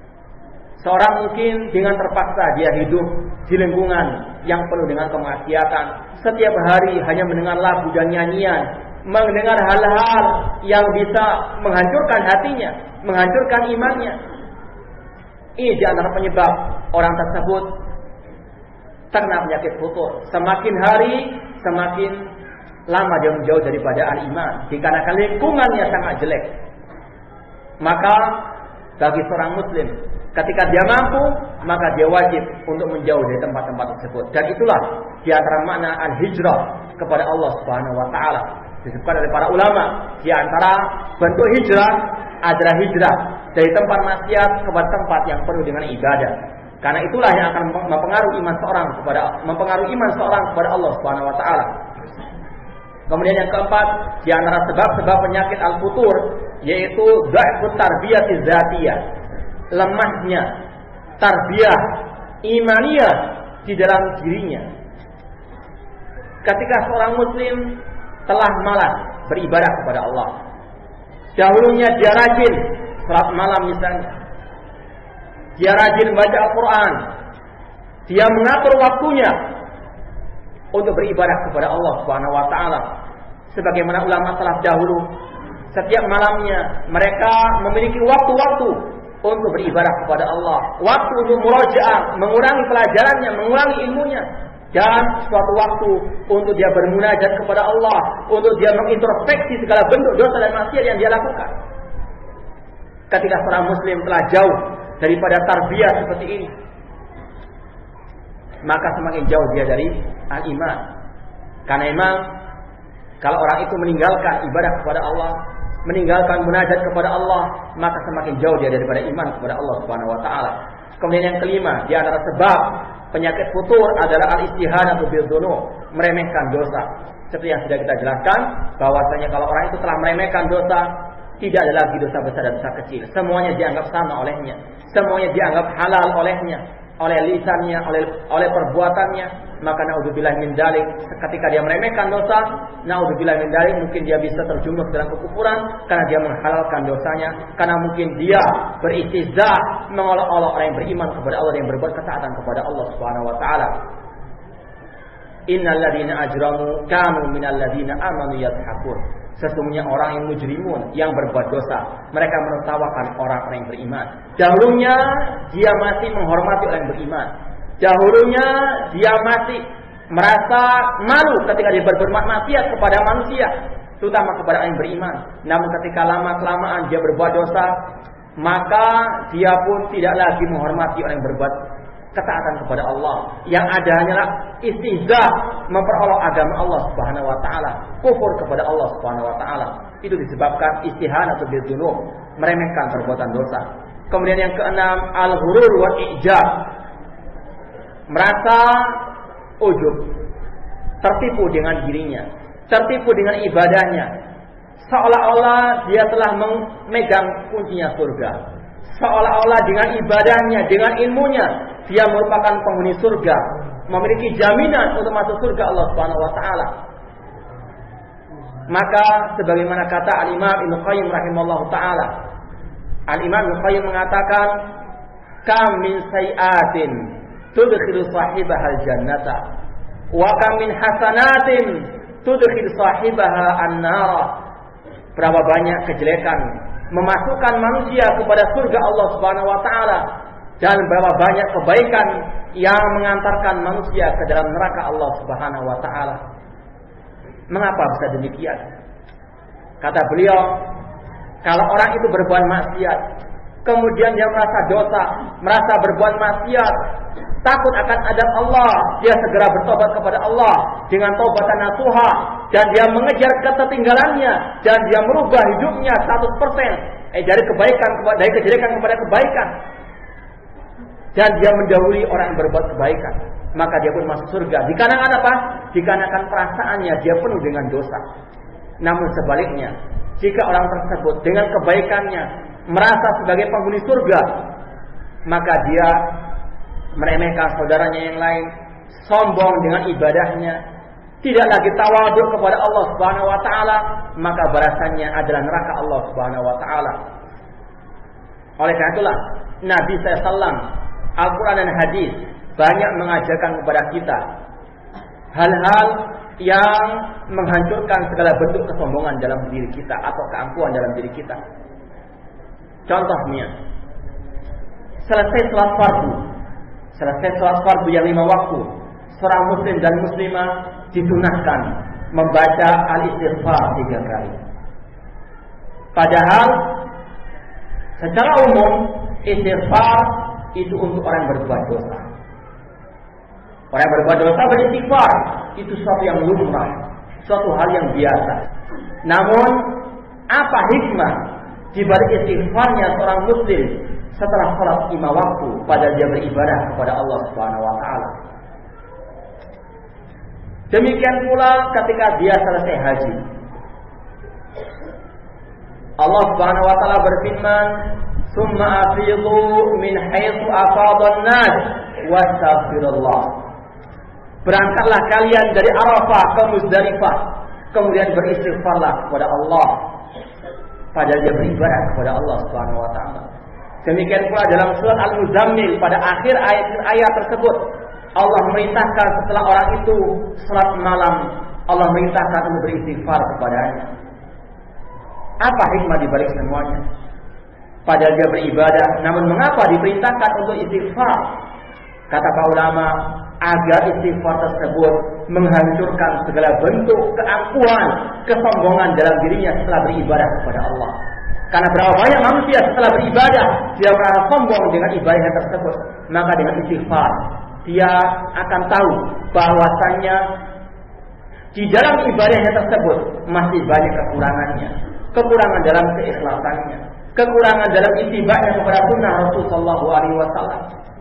Seorang mungkin dengan terpaksa dia hidup di lingkungan yang penuh dengan kemaksiatan. Setiap hari hanya mendengar lagu dan nyanyian, mendengar hal-hal yang bisa menghancurkan hatinya, menghancurkan imannya. Ini di antara penyebab orang tersebut terkena penyakit futur. Semakin hari semakin lama dia menjauh daripada al-iman, dikarenakan lingkungannya sangat jelek. Maka bagi seorang muslim, ketika dia mampu, maka dia wajib untuk menjauh dari tempat-tempat tersebut. Dan itulah di antara makna al-hijrah kepada Allah Subhanahu wa taala. Disebutkan oleh para ulama, di antara bentuk hijrah adalah hijrah dari tempat maksiat kepada tempat yang penuh dengan ibadah. Karena itulah yang akan mempengaruhi iman seorang kepada mempengaruhi iman seorang kepada Allah Subhanahu wa taala. Kemudian yang keempat, di antara sebab-sebab penyakit al-futur yaitu dha'fut tarbiyati dzatiyah. Lemahnya tarbiyah imaniyah di dalam dirinya. Ketika seorang muslim telah malas beribadah kepada Allah, dahulunya dia rajin salat malam misalnya, dia rajin baca Al-Quran, dia mengatur waktunya untuk beribadah kepada Allah Subhanahu wa taala. Sebagaimana ulama salaf dahulu, setiap malamnya mereka memiliki waktu-waktu untuk beribadah kepada Allah, waktu untuk murajaah, mengurangi pelajarannya, mengurangi ilmunya, dan suatu waktu untuk dia bermunajat kepada Allah, untuk dia mengintrospeksi segala bentuk dosa dan maksiat yang dia lakukan. Ketika seorang muslim telah jauh daripada tarbiyah seperti ini, maka semakin jauh dia dari al-iman. Karena memang kalau orang itu meninggalkan ibadah kepada Allah, meninggalkan munajat kepada Allah, maka semakin jauh dia daripada iman kepada Allah Subhanahu wa taala. Kemudian yang kelima, di antara sebab penyakit futur adalah al-istihanatu bidzunub, meremehkan dosa. Seperti yang sudah kita jelaskan, bahwasanya kalau orang itu telah meremehkan dosa, tidak ada lagi dosa besar dan dosa kecil. Semuanya dianggap sama olehnya, semuanya dianggap halal olehnya, oleh lisannya, oleh oleh perbuatannya. Maka naudzubillah min dzalik, ketika dia meremehkan dosa, naudzubillah min dzalik, mungkin dia bisa terjumus dalam kekufuran karena dia menghalalkan dosanya, karena mungkin dia beristihza, mengolok-olok orang yang beriman kepada Allah, yang berbuat ketaatan kepada Allah Subhanahu wa taala. Innal ladzina ajramu kanu minal ladzina amanu yadhakun. Sesungguhnya orang yang mujrimun, yang berbuat dosa, mereka menertawakan orang-orang yang beriman. Dahulunya dia masih menghormati orang yang beriman. Dahulunya dia masih merasa malu ketika dia berbuat maksiat kepada manusia, terutama kepada orang yang beriman. Namun ketika lama-kelamaan dia berbuat dosa, maka dia pun tidak lagi menghormati orang yang berbuat ketaatan kepada Allah. Yang ada hanyalah istihza, memperolok agama Allah Subhanahu wa taala, kufur kepada Allah Subhanahu wa taala. Itu disebabkan istihanatu bidzunub, meremehkan perbuatan dosa. Kemudian yang keenam, al-ghurur wa ijab, merasa ujub, tertipu dengan dirinya, tertipu dengan ibadahnya, seolah-olah dia telah memegang kuncinya surga, seolah-olah dengan ibadahnya, dengan ilmunya, dia merupakan penghuni surga, memiliki jaminan untuk masuk surga Allah Subhanahu wa taala. Maka sebagaimana kata Al-Imam Ibnu Qayyim rahimallahu taala, Al-Imam Ibnu Qayyim mengatakan, kam min sayiatin tudkhilu sahibahal jannata wa kam min hasanatin tudkhil sahibaha an-nar. Berapa banyak kejelekan memasukkan manusia kepada surga Allah Subhanahu wa taala, dan berapa banyak kebaikan yang mengantarkan manusia ke dalam neraka Allah Subhanahu wa taala. Mengapa bisa demikian? Kata beliau, kalau orang itu berbuat maksiat, kemudian dia merasa dosa, merasa berbuat maksiat, takut akan adab Allah, dia segera bertobat kepada Allah dengan taubatan nasuha, dan dia mengejar ketertinggalannya, dan dia merubah hidupnya seratus persen eh, dari kebaikan dari kejelekan kepada kebaikan, dan dia mendahului orang yang berbuat kebaikan, maka dia pun masuk surga. Dikarenakan apa? Dikarenakan perasaannya dia penuh dengan dosa. Namun sebaliknya, jika orang tersebut dengan kebaikannya merasa sebagai penghuni surga, maka dia meremehkan saudaranya yang lain, sombong dengan ibadahnya, tidak lagi tawadhu kepada Allah Subhanahu wa taala, maka balasannya adalah neraka Allah Subhanahu wa taala. Oleh karena itulah Nabi sallallahu alaihi wasallam, Al-Quran dan hadis banyak mengajarkan kepada kita hal-hal yang menghancurkan segala bentuk kesombongan dalam diri kita atau keangkuhan dalam diri kita. Contohnya, selesai sholat fardu, selesai sholat fardu yang lima waktu, seorang muslim dan muslimah disunahkan membaca al-istighfar tiga kali. Padahal secara umum istighfar itu untuk orang yang berbuat dosa. Orang yang berbuat dosa beristighfar itu sesuatu yang lumrah, suatu hal yang biasa. Namun apa hikmah di balik istighfarnya seorang muslim setelah salat lima waktu pada dia beribadah kepada Allah Subhanahu wa taala? Demikian pula ketika dia selesai haji. Allah Subhanahu wa taala berfirman, "Tsumma afidhu min haitsu afadhan nas wastaghfirullah." Berangkatlah kalian dari Arafah ke Muzdalifah, kemudian beristighfarlah kepada Allah. Padahal dia beribadah kepada Allah Subhanahu wa taala. Demikian pula dalam surat Al-Muzammil pada akhir ayat-ayat tersebut, Allah merintahkan setelah orang itu salat malam, Allah merintahkan untuk beristighfar kepadanya. Apa hikmah di balik semuanya? Padahal dia beribadah, namun mengapa diperintahkan untuk istighfar? Kata para ulama, agar istighfar tersebut menghancurkan segala bentuk keangkuhan, kesombongan dalam dirinya setelah beribadah kepada Allah. Karena berapa banyak manusia setelah beribadah dia merasa sombong dengan ibadahnya tersebut. Maka dengan istighfar dia akan tahu bahwasannya di dalam ibadahnya tersebut masih banyak kekurangannya, kekurangan dalam keikhlasannya, kekurangan dalam ittiba'nya kepada sunnah Rasul sallallahu alaihi wasallam.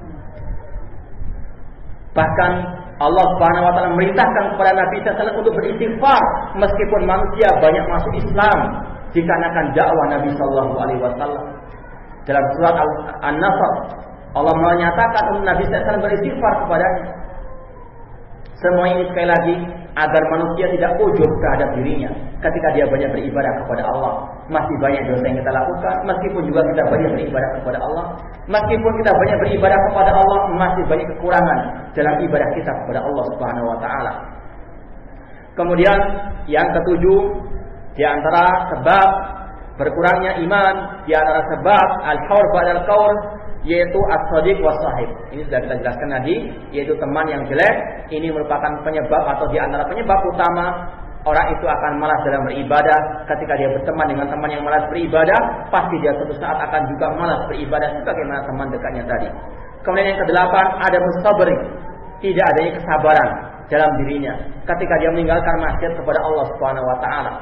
Bahkan Allah Subhanahu wa taala merintahkan kepada Nabi sallallahu alaihi wasallam untuk beristighfar meskipun manusia banyak masuk Islam dikarenakan dakwah Nabi sallallahu alaihi wasallam. Dalam surat An-Nasr Allah menyatakan untuk Nabi sallallahu alaihi wasallam beristighfar kepadanya. Semua ini sekali lagi agar manusia tidak ujub terhadap dirinya ketika dia banyak beribadah kepada Allah. Masih banyak dosa yang kita lakukan, meskipun juga kita banyak beribadah kepada Allah. Meskipun kita banyak beribadah kepada Allah, masih banyak kekurangan dalam ibadah kita kepada Allah Subhanahu wa taala. Kemudian yang ketujuh, di antara sebab berkurangnya iman, di antara sebab al-haur ba'dal qaul, yaitu as-sadiq was-sahib. Ini sudah kita jelaskan tadi, yaitu teman yang jelek. Ini merupakan penyebab atau di antara penyebab utama orang itu akan malas dalam beribadah. Ketika dia berteman dengan teman yang malas beribadah, pasti dia suatu saat akan juga malas beribadah sebagaimana teman dekatnya tadi. Kemudian yang kedelapan, ada mustabri, tidak adanya kesabaran dalam dirinya ketika dia meninggalkan maksiat kepada Allah Subhanahu wa taala.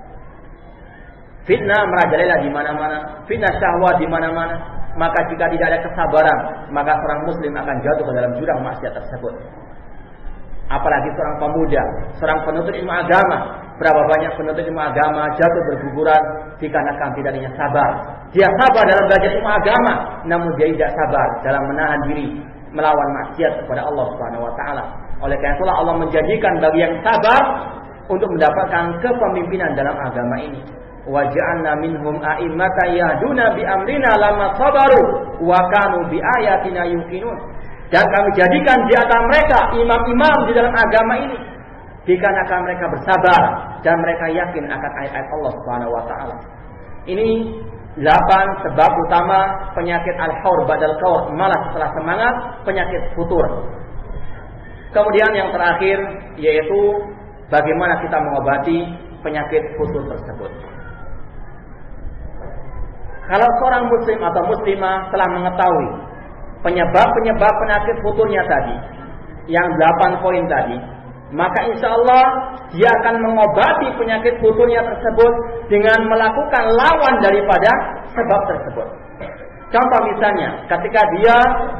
Fitnah merajalela di mana-mana, fitnah syahwat di mana-mana. Maka jika tidak ada kesabaran, maka seorang muslim akan jatuh ke dalam jurang maksiat tersebut. Apalagi seorang pemuda, seorang penuntut ilmu agama. Berapa banyak penuntut ilmu agama jatuh berguguran dikarenakan tidak adanya sabar. Dia sabar dalam belajar ilmu agama, namun dia tidak sabar dalam menahan diri melawan maksiat kepada Allah Subhanahu wa taala. Oleh karena itulah Allah menjanjikan bagi yang sabar untuk mendapatkan kepemimpinan dalam agama ini. Wa ja'alna minhum a'immatan yahduna bi amrina lamma sabaru wa kanu bi ayatina yuqinun. Dan kami jadikan di antara mereka imam-imam di dalam agama ini dikarenakan mereka bersabar dan mereka yakin akan ayat-ayat Allah Subhanahu wa taala. Ini delapan sebab utama penyakit al-haur ba'dal qaul, malas setelah semangat, penyakit futur. Kemudian yang terakhir yaitu bagaimana kita mengobati penyakit futur tersebut. Kalau seorang muslim atau muslimah telah mengetahui penyebab-penyebab penyakit futurnya tadi, yang delapan poin tadi, maka insya Allah dia akan mengobati penyakit futurnya tersebut dengan melakukan lawan daripada sebab tersebut. Contoh misalnya, ketika dia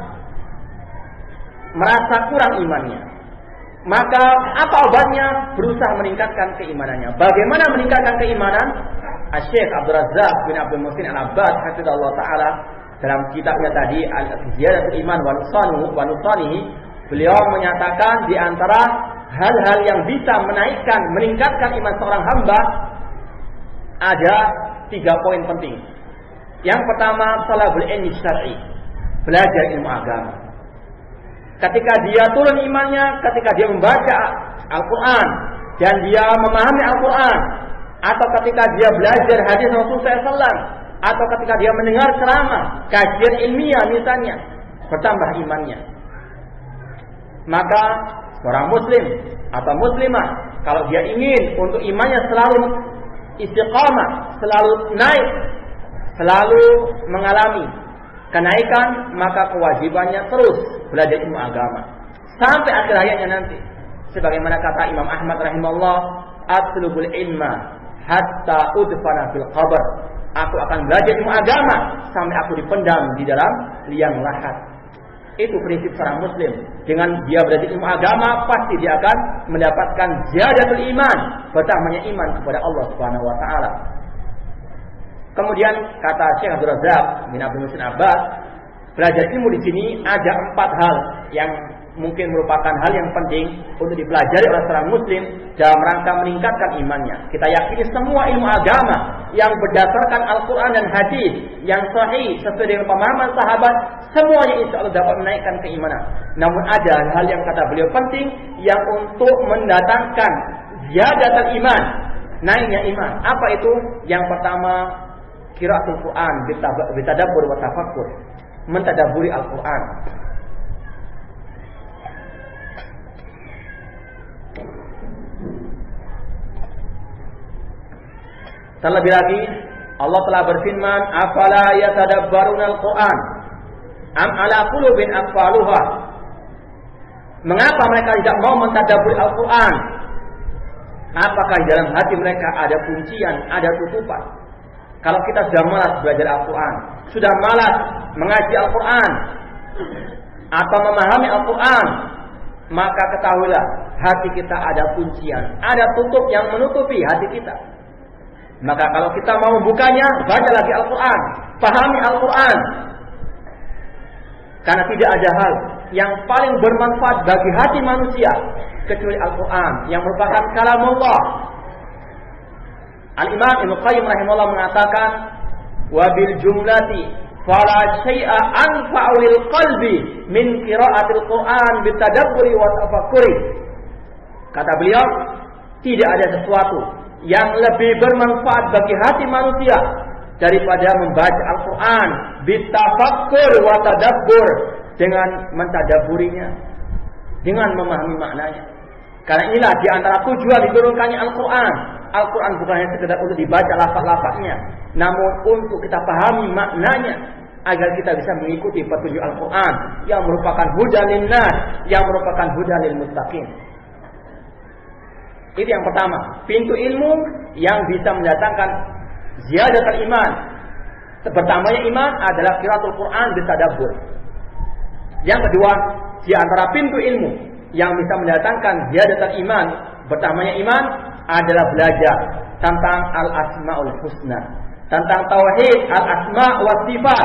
merasa kurang imannya, maka apa obatnya? Berusaha meningkatkan keimanannya. Bagaimana meningkatkan keimanan? Syekh Abdul Razzaq bin Abdul Muhsin Al-Abbad hafizallahu taala dalam kitabnya tadi Al-Ziyadatul Iman wa Nusanihi wa Nusanihi, beliau menyatakan di antara hal-hal yang bisa menaikkan, meningkatkan iman seorang hamba ada tiga poin penting. Yang pertama, talabul ilmi syar'i, belajar ilmu agama. Ketika dia turun imannya, ketika dia membaca Al-Quran dan dia memahami Al-Quran, atau ketika dia belajar hadis Rasulullah shallallahu alaihi wasallam, atau ketika dia mendengar ceramah, kajian ilmiah misalnya, bertambah imannya. Maka seorang muslim atau muslimah kalau dia ingin untuk imannya selalu istiqamah, selalu naik, selalu mengalami kenaikan, maka kewajibannya terus belajar ilmu agama sampai akhir hayatnya nanti. Sebagaimana kata Imam Ahmad rahimahullah, atlubul ilma hatta udfana fil qabr. Aku akan belajar ilmu agama sampai aku dipendam di dalam liang lahat. Itu prinsip seorang muslim. Dengan dia belajar ilmu agama, pasti dia akan mendapatkan ziyadatul iman, bertambahnya iman kepada Allah Subhanahu wa taala. Kemudian kata Syekh Abdul Razak bin Abdul Muhsin Abbas, belajar ilmu di sini ada empat hal yang mungkin merupakan hal yang penting untuk dipelajari oleh seorang muslim dalam rangka meningkatkan imannya. Kita yakini semua ilmu agama yang berdasarkan Al-Quran dan hadis yang sahih sesuai dengan pemahaman sahabat, semuanya insya Allah dapat menaikkan keimanan. Namun ada hal yang kata beliau penting yang untuk mendatangkan ziyadatul iman, naiknya iman. Apa itu? Yang pertama, qiraatul Quran bitadabbur wa tafakkur, mentadabburi Al-Quran. Terlebih lagi Allah telah berfirman, afala yatadabbaruna al-Quran am ala qulubin aqfaluha. Mengapa mereka tidak mau mentadabbur Al-Quran? Apakah di dalam hati mereka ada kuncian, ada tutupan? Kalau kita sudah malas belajar Al-Quran, sudah malas mengaji Al-Quran atau memahami Al-Quran, maka ketahuilah hati kita ada kuncian, ada tutup yang menutupi hati kita. Maka kalau kita mau bukanya, baca lagi Al-Quran, pahami Al-Quran. Karena tidak ada hal yang paling bermanfaat bagi hati manusia kecuali Al-Quran yang merupakan kalam Allah. Al-Imam Ibnu Qayyim rahimahullah mengatakan, wabil jumlati fala syai'a anfa'u lil qalbi min qira'atil Quran bitadabburi wa tafakkuri. Kata beliau, tidak ada sesuatu yang lebih bermanfaat bagi hati manusia daripada membaca Al-Quran bitafakkur wa tadabbur, dengan mentadabburinya, dengan memahami maknanya. Karena inilah di antara tujuan diturunkannya Al-Quran. Al-Quran bukan hanya sekedar untuk dibaca lafaz-lafaznya, namun untuk kita pahami maknanya agar kita bisa mengikuti petunjuk Al-Quran yang merupakan hudan linnas, yang merupakan hudan lil muttaqin. Itu yang pertama, pintu ilmu yang bisa mendatangkan ziyadatul iman. Pertamanya iman adalah qiraatul Quran bitadabbur. Yang kedua, di antara pintu ilmu yang bisa mendatangkan ziyadatul iman, pertamanya iman adalah belajar tentang al-asmaul husna, tentang tauhid al-asma wa sifat.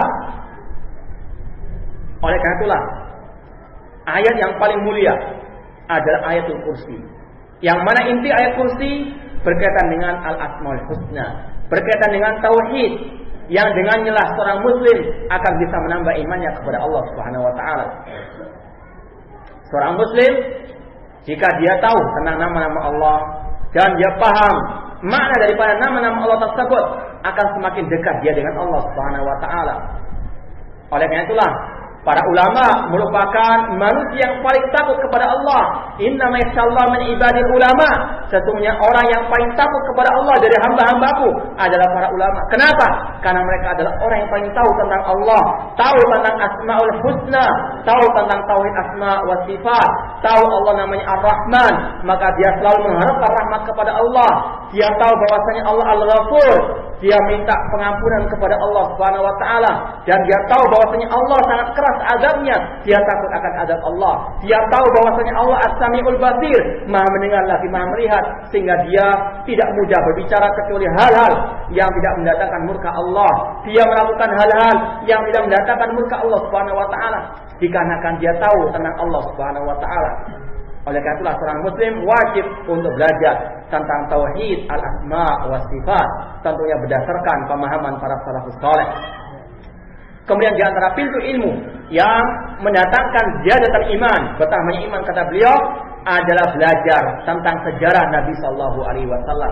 Oleh karena itulah ayat yang paling mulia adalah ayatul kursi, yang mana inti ayat kursi berkaitan dengan al-asmaul husna, berkaitan dengan tauhid, yang dengannya lah seorang muslim akan bisa menambah imannya kepada Allah Subhanahu wa taala. Seorang muslim jika dia tahu tentang nama-nama Allah dan dia paham makna daripada nama-nama Allah tersebut, akan semakin dekat dia dengan Allah Subhanahu wa taala. Oleh karena itulah para ulama merupakan manusia yang paling takut kepada Allah. Innama yakhshallaha min ibadil ulama. Sesungguhnya orang yang paling takut kepada Allah dari hamba-hambaku adalah para ulama. Kenapa? Karena mereka adalah orang yang paling tahu tentang Allah, tahu tentang asmaul husna, tahu tentang tauhid asma wa sifat, tahu Allah namanya Ar-Rahman, maka dia selalu mengharapkan rahmat kepada Allah. Dia tahu bahwasanya Allah Al-Ghafur, dia minta pengampunan kepada Allah Subhanahu wa taala, dan dia tahu bahwasanya Allah sangat keras azabnya, dia takut akan azab Allah. Dia tahu bahwasanya Allah As-Sami'ul Basir, Maha mendengar lagi Maha melihat, sehingga dia tidak mudah berbicara kecuali hal-hal yang tidak mendatangkan murka Allah. Dia melakukan hal-hal yang tidak mendatangkan murka Allah Subhanahu wa taala, dikarenakan dia tahu tentang Allah Subhanahu wa taala. Oleh karena itulah seorang muslim wajib untuk belajar tentang tauhid al-asma wa sifat, tentunya berdasarkan pemahaman para salafus saleh. Kemudian di antara pintu ilmu yang mendatangkan ziyadatul iman, bertambahnya iman, kata beliau, adalah belajar tentang sejarah Nabi sallallahu alaihi wasallam.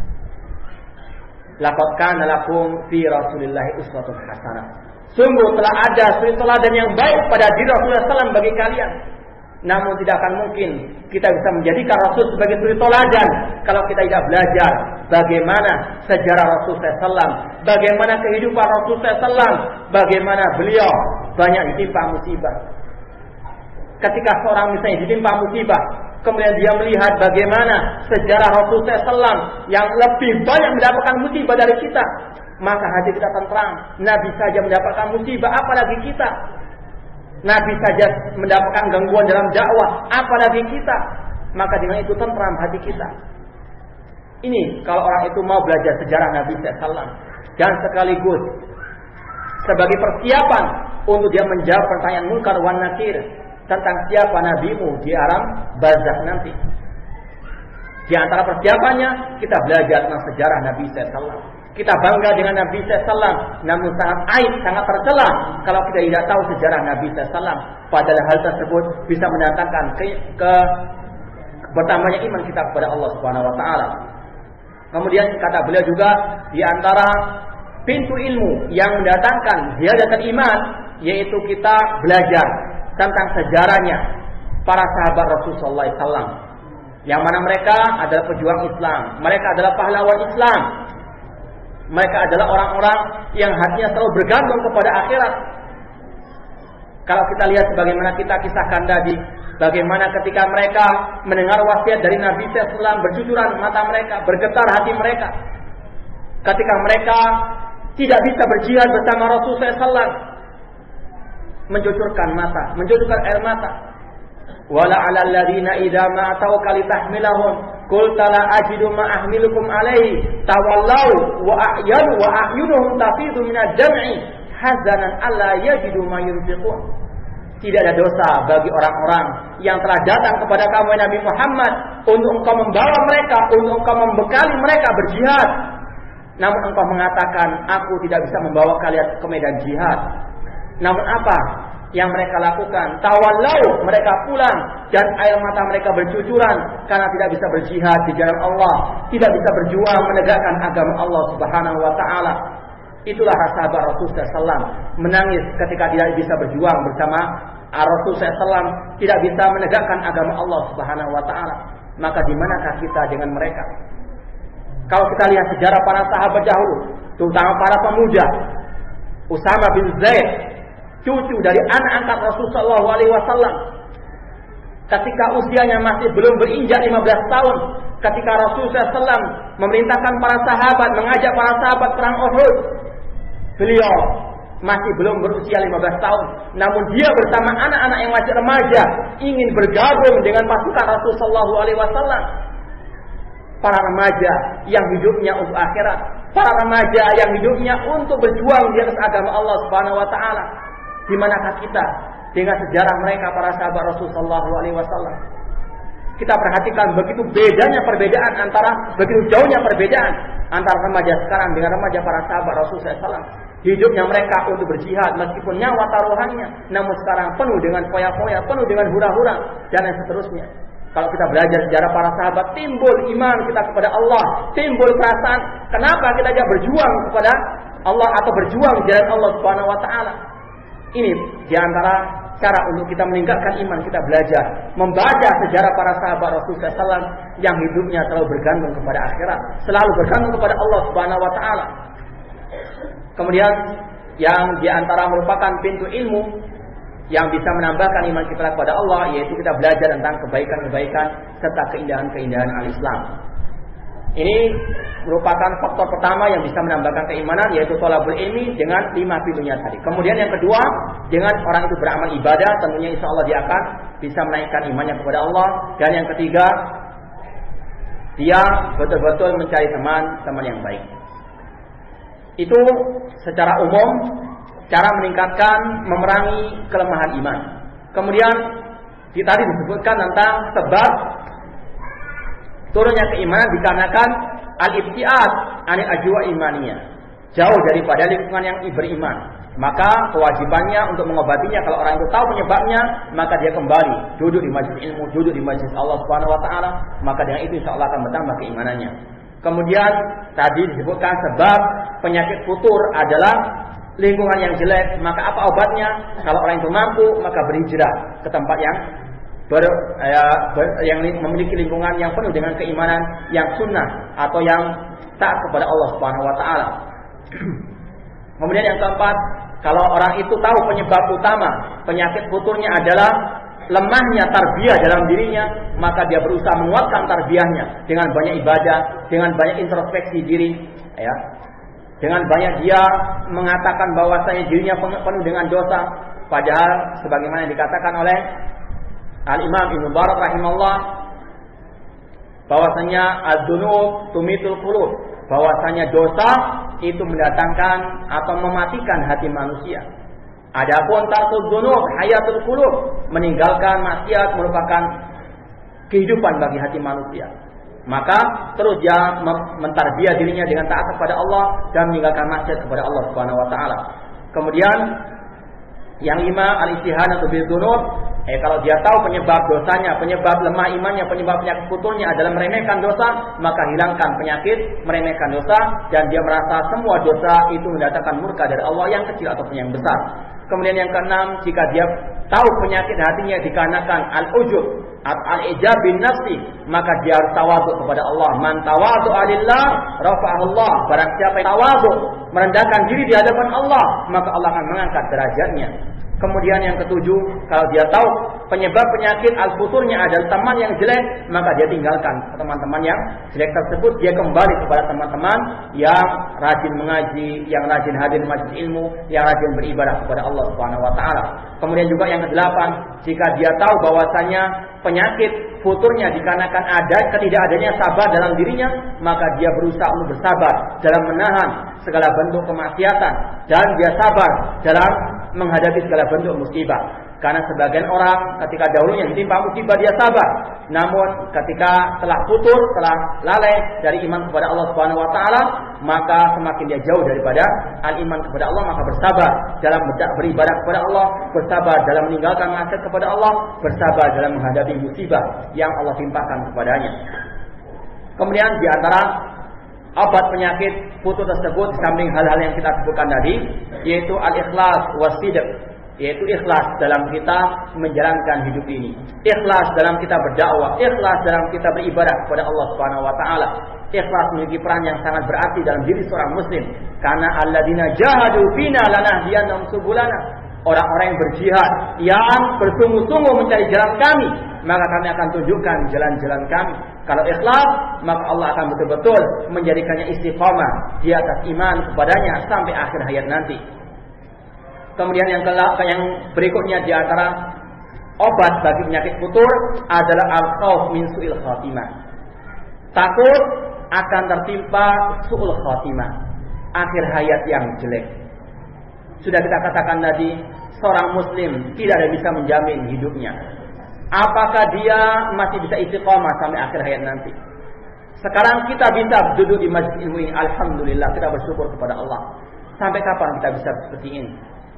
Laqad kana lakum fi Rasulillahi uswatun hasanah. Sungguh telah ada suri teladan yang baik pada diri Rasulullah sallallahu alaihi wasallam bagi kalian. Namun tidak akan mungkin kita bisa menjadikan Rasul sebagai suri toladan kalau kita tidak belajar bagaimana sejarah Rasul shallallahu alaihi wasallam, bagaimana kehidupan Rasul shallallahu alaihi wasallam, bagaimana beliau banyak ditimpa musibah. Ketika seorang misalnya ditimpa musibah, kemudian dia melihat bagaimana sejarah Rasul shallallahu alaihi wasallam yang lebih banyak mendapatkan musibah dari kita, maka hati kita tentram. Nabi saja mendapatkan musibah, apalagi kita. Nabi saja mendapatkan gangguan dalam dakwah, apalagi kita. Maka dengan itu tentram hati kita. Ini kalau orang itu mau belajar sejarah Nabi shallallahu alaihi wasallam, dan sekaligus sebagai persiapan untuk dia menjawab pertanyaan munkar wan nakir tentang siapa nabimu di alam barzakh nanti. Di antara persiapannya kita belajar tentang sejarah Nabi shallallahu alaihi wasallam. Kita bangga dengan Nabi shallallahu alaihi wasallam, namun sangat aib, sangat tercela kalau kita tidak tahu sejarah Nabi shallallahu alaihi wasallam. Padahal hal tersebut bisa mendatangkan ke, ke bertambahnya iman kita kepada Allah Subhanahu wa taala. Kemudian kata beliau juga di antara pintu ilmu yang mendatangkan ziyadatul iman yaitu kita belajar tentang sejarahnya para sahabat Rasul sallallahu alaihi wasallam. Yang mana mereka adalah pejuang Islam, mereka adalah pahlawan Islam. Mereka adalah orang-orang yang hatinya selalu bergantung kepada akhirat. Kalau kita lihat sebagaimana kita kisahkan tadi, bagaimana ketika mereka mendengar wasiat dari Nabi shallallahu alaihi wasallam, bercucuran mata mereka, bergetar hati mereka. Ketika mereka tidak bisa berjihad bersama Rasul sallallahu alaihi wasallam, mencucurkan mata, mencucurkan air mata. Wala 'alal ladzina idza ma atauka litahmilahum qulta la ajidu ma ahmilukum alaihi tawallau wa a'yanu wa a'yunuhum tafidu minal jam'i hazanan alla yajidu ma yunfiqun. Tidak ada dosa bagi orang-orang yang telah datang kepada kamu Nabi Muhammad untuk engkau membawa mereka, untuk engkau membekali mereka berjihad. Namun engkau mengatakan aku tidak bisa membawa kalian ke medan jihad. Namun apa yang mereka lakukan? Tawallau, mereka pulang dan air mata mereka bercucuran karena tidak bisa berjihad di jalan Allah, tidak bisa berjuang menegakkan agama Allah Subhanahu wa taala. Itulah sahabat Rasul sallallahu alaihi wasallam menangis ketika tidak bisa berjuang bersama Rasul sallallahu alaihi wasallam, tidak bisa menegakkan agama Allah Subhanahu wa taala. Maka di manakah kita dengan mereka? Kalau kita lihat sejarah para sahabat dahulu, terutama para pemuda, Usama bin Zaid, cucu dari anak angkat Rasul sallallahu alaihi wasallam, ketika usianya masih belum berinjak lima belas tahun, ketika Rasul sallallahu alaihi wasallam memerintahkan para sahabat, mengajak para sahabat perang Uhud, beliau masih belum berusia lima belas tahun, namun dia bersama anak-anak yang masih remaja ingin bergabung dengan pasukan Rasul sallallahu alaihi wasallam. Para remaja yang hidupnya untuk akhirat, para remaja yang hidupnya untuk berjuang di atas agama Allah Subhanahu wa taala. Di manakah kita dengan sejarah mereka para sahabat Rasul sallallahu alaihi wasallam? Kita perhatikan begitu bedanya perbedaan antara begitu jauhnya perbedaan antara remaja sekarang dengan remaja para sahabat Rasul sallallahu alaihi wasallam. Hidupnya mereka untuk berjihad meskipun nyawa taruhannya, namun sekarang penuh dengan foya-foya, penuh dengan hura-hura dan yang seterusnya. Kalau kita belajar sejarah para sahabat, timbul iman kita kepada Allah, timbul perasaan kenapa kita tidak berjuang kepada Allah atau berjuang di jalan Allah Subhanahu wa taala. Ini di antara cara untuk kita meningkatkan iman, kita belajar membaca sejarah para sahabat Rasul sallallahu alaihi wasallam yang hidupnya selalu bergantung kepada akhirat, selalu bergantung kepada Allah Subhanahu wa taala. Kemudian yang di antara merupakan pintu ilmu yang bisa menambahkan iman kita kepada Allah, yaitu kita belajar tentang kebaikan-kebaikan serta keindahan-keindahan al-Islam. Ini merupakan faktor pertama yang bisa menambahkan keimanan, yaitu thalabul ilmi dengan lima pintunya tadi. Kemudian yang kedua, dengan orang itu beramal ibadah, tentunya insya Allah dia akan bisa menaikkan imannya kepada Allah. Dan yang ketiga, dia betul-betul mencari teman-teman yang baik. Itu secara umum cara meningkatkan, memerangi kelemahan iman. Kemudian kita tadi disebutkan tentang sebab turunnya keimanan dikarenakan al-ibtiad anil ajwa imaniyah, jauh daripada lingkungan yang beriman. Maka kewajibannya untuk mengobatinya, kalau orang itu tahu penyebabnya, maka dia kembali duduk di majlis ilmu, duduk di majlis Allah Subhanahu wa taala, maka dengan itu insyaallah akan bertambah keimanannya. Kemudian tadi disebutkan sebab penyakit futur adalah lingkungan yang jelek, maka apa obatnya? Kalau orang itu mampu, maka berhijrah ke tempat yang ber, ya, ber, yang memiliki lingkungan yang penuh dengan keimanan yang sunnah atau yang taat kepada Allah Subhanahu wa taala. Kemudian yang keempat, kalau orang itu tahu penyebab utama penyakit futurnya adalah lemahnya tarbiyah dalam dirinya, maka dia berusaha menguatkan tarbiyahnya dengan banyak ibadah, dengan banyak introspeksi diri, ya. Dengan banyak dia mengatakan bahwasanya dirinya penuh dengan dosa, padahal sebagaimana dikatakan oleh Al-Imam Ibnu Barak rahimahullah bahwasanya ad-dzunub tumitul qulub, bahwasanya dosa itu mendatangkan atau mematikan hati manusia. Adapun tarkul dzunub hayatul qulub, meninggalkan maksiat merupakan kehidupan bagi hati manusia. Maka terus dia mentarbiyah dirinya dengan taat kepada Allah dan meninggalkan maksiat kepada Allah Subhanahu wa taala. Kemudian yang lima, al-istihanatu bil dzunub. Eh kalau dia tahu penyebab dosanya, penyebab lemah imannya, penyebab penyakit futurnya adalah meremehkan dosa, maka hilangkan penyakit meremehkan dosa, dan dia merasa semua dosa itu mendatangkan murka dari Allah, yang kecil ataupun yang besar. Kemudian yang keenam, jika dia tahu penyakit hatinya dikarenakan al-ujub atau al-ijab bin nafsi, maka dia harus tawadhu kepada Allah. Man tawadhu'a lillah rafa'ahullah. Barang siapa yang tawadhu, merendahkan diri di hadapan Allah, maka Allah akan mengangkat derajatnya. Kemudian yang ketujuh, kalau dia tahu penyebab penyakit al-futurnya adalah teman yang jelek, maka dia tinggalkan teman-teman yang jelek tersebut. Dia kembali kepada teman-teman yang rajin mengaji, yang rajin hadir majelis ilmu, yang rajin beribadah kepada Allah Subhanahu wa taala. Kemudian juga yang kedelapan, jika dia tahu bahwasanya penyakit futurnya dikarenakan ada ketidakadanya sabar dalam dirinya, maka dia berusaha untuk bersabar dalam menahan segala bentuk kemaksiatan, dan dia sabar dalam menghadapi segala bentuk musibah. Karena sebagian orang ketika dahulunya ditimpa musibah dia sabar, namun ketika telah futur, telah lalai dari iman kepada Allah Subhanahu wa taala, maka semakin dia jauh daripada al-iman kepada Allah, maka bersabar dalam beribadah kepada Allah, bersabar dalam meninggalkan maksiat kepada Allah, bersabar dalam menghadapi musibah yang Allah timpakan kepadanya. Kemudian di antara obat penyakit futur tersebut, samping hal-hal yang kita sebutkan tadi, yaitu al-ikhlas was-sidq, yaitu ikhlas dalam kita menjalankan hidup ini, ikhlas dalam kita berdakwah, ikhlas dalam kita beribadah kepada Allah Subhanahu wa taala. Ikhlas memiliki peran yang sangat berarti dalam diri seorang muslim, karena alladzina jahadu fina lanahdiyannahum subulana. Orang-orang yang berjihad, yang bersungguh-sungguh mencari jalan kami, maka kami akan tunjukkan jalan-jalan kami. Kalau ikhlas, maka Allah akan betul-betul menjadikannya istiqamah di atas iman kepadanya sampai akhir hayat nanti. Kemudian yang kelak, yang berikutnya di antara obat bagi penyakit futur adalah al-khauf min su'il khatimah. Takut akan tertimpa su'ul khatimah, akhir hayat yang jelek. Sudah kita katakan tadi, seorang muslim tidak ada bisa menjamin hidupnya. Apakah dia masih bisa istiqamah sampai akhir hayat nanti? Sekarang kita bisa duduk di majelis ilmu ini, alhamdulillah, kita bersyukur kepada Allah. Sampai kapan kita bisa seperti ini?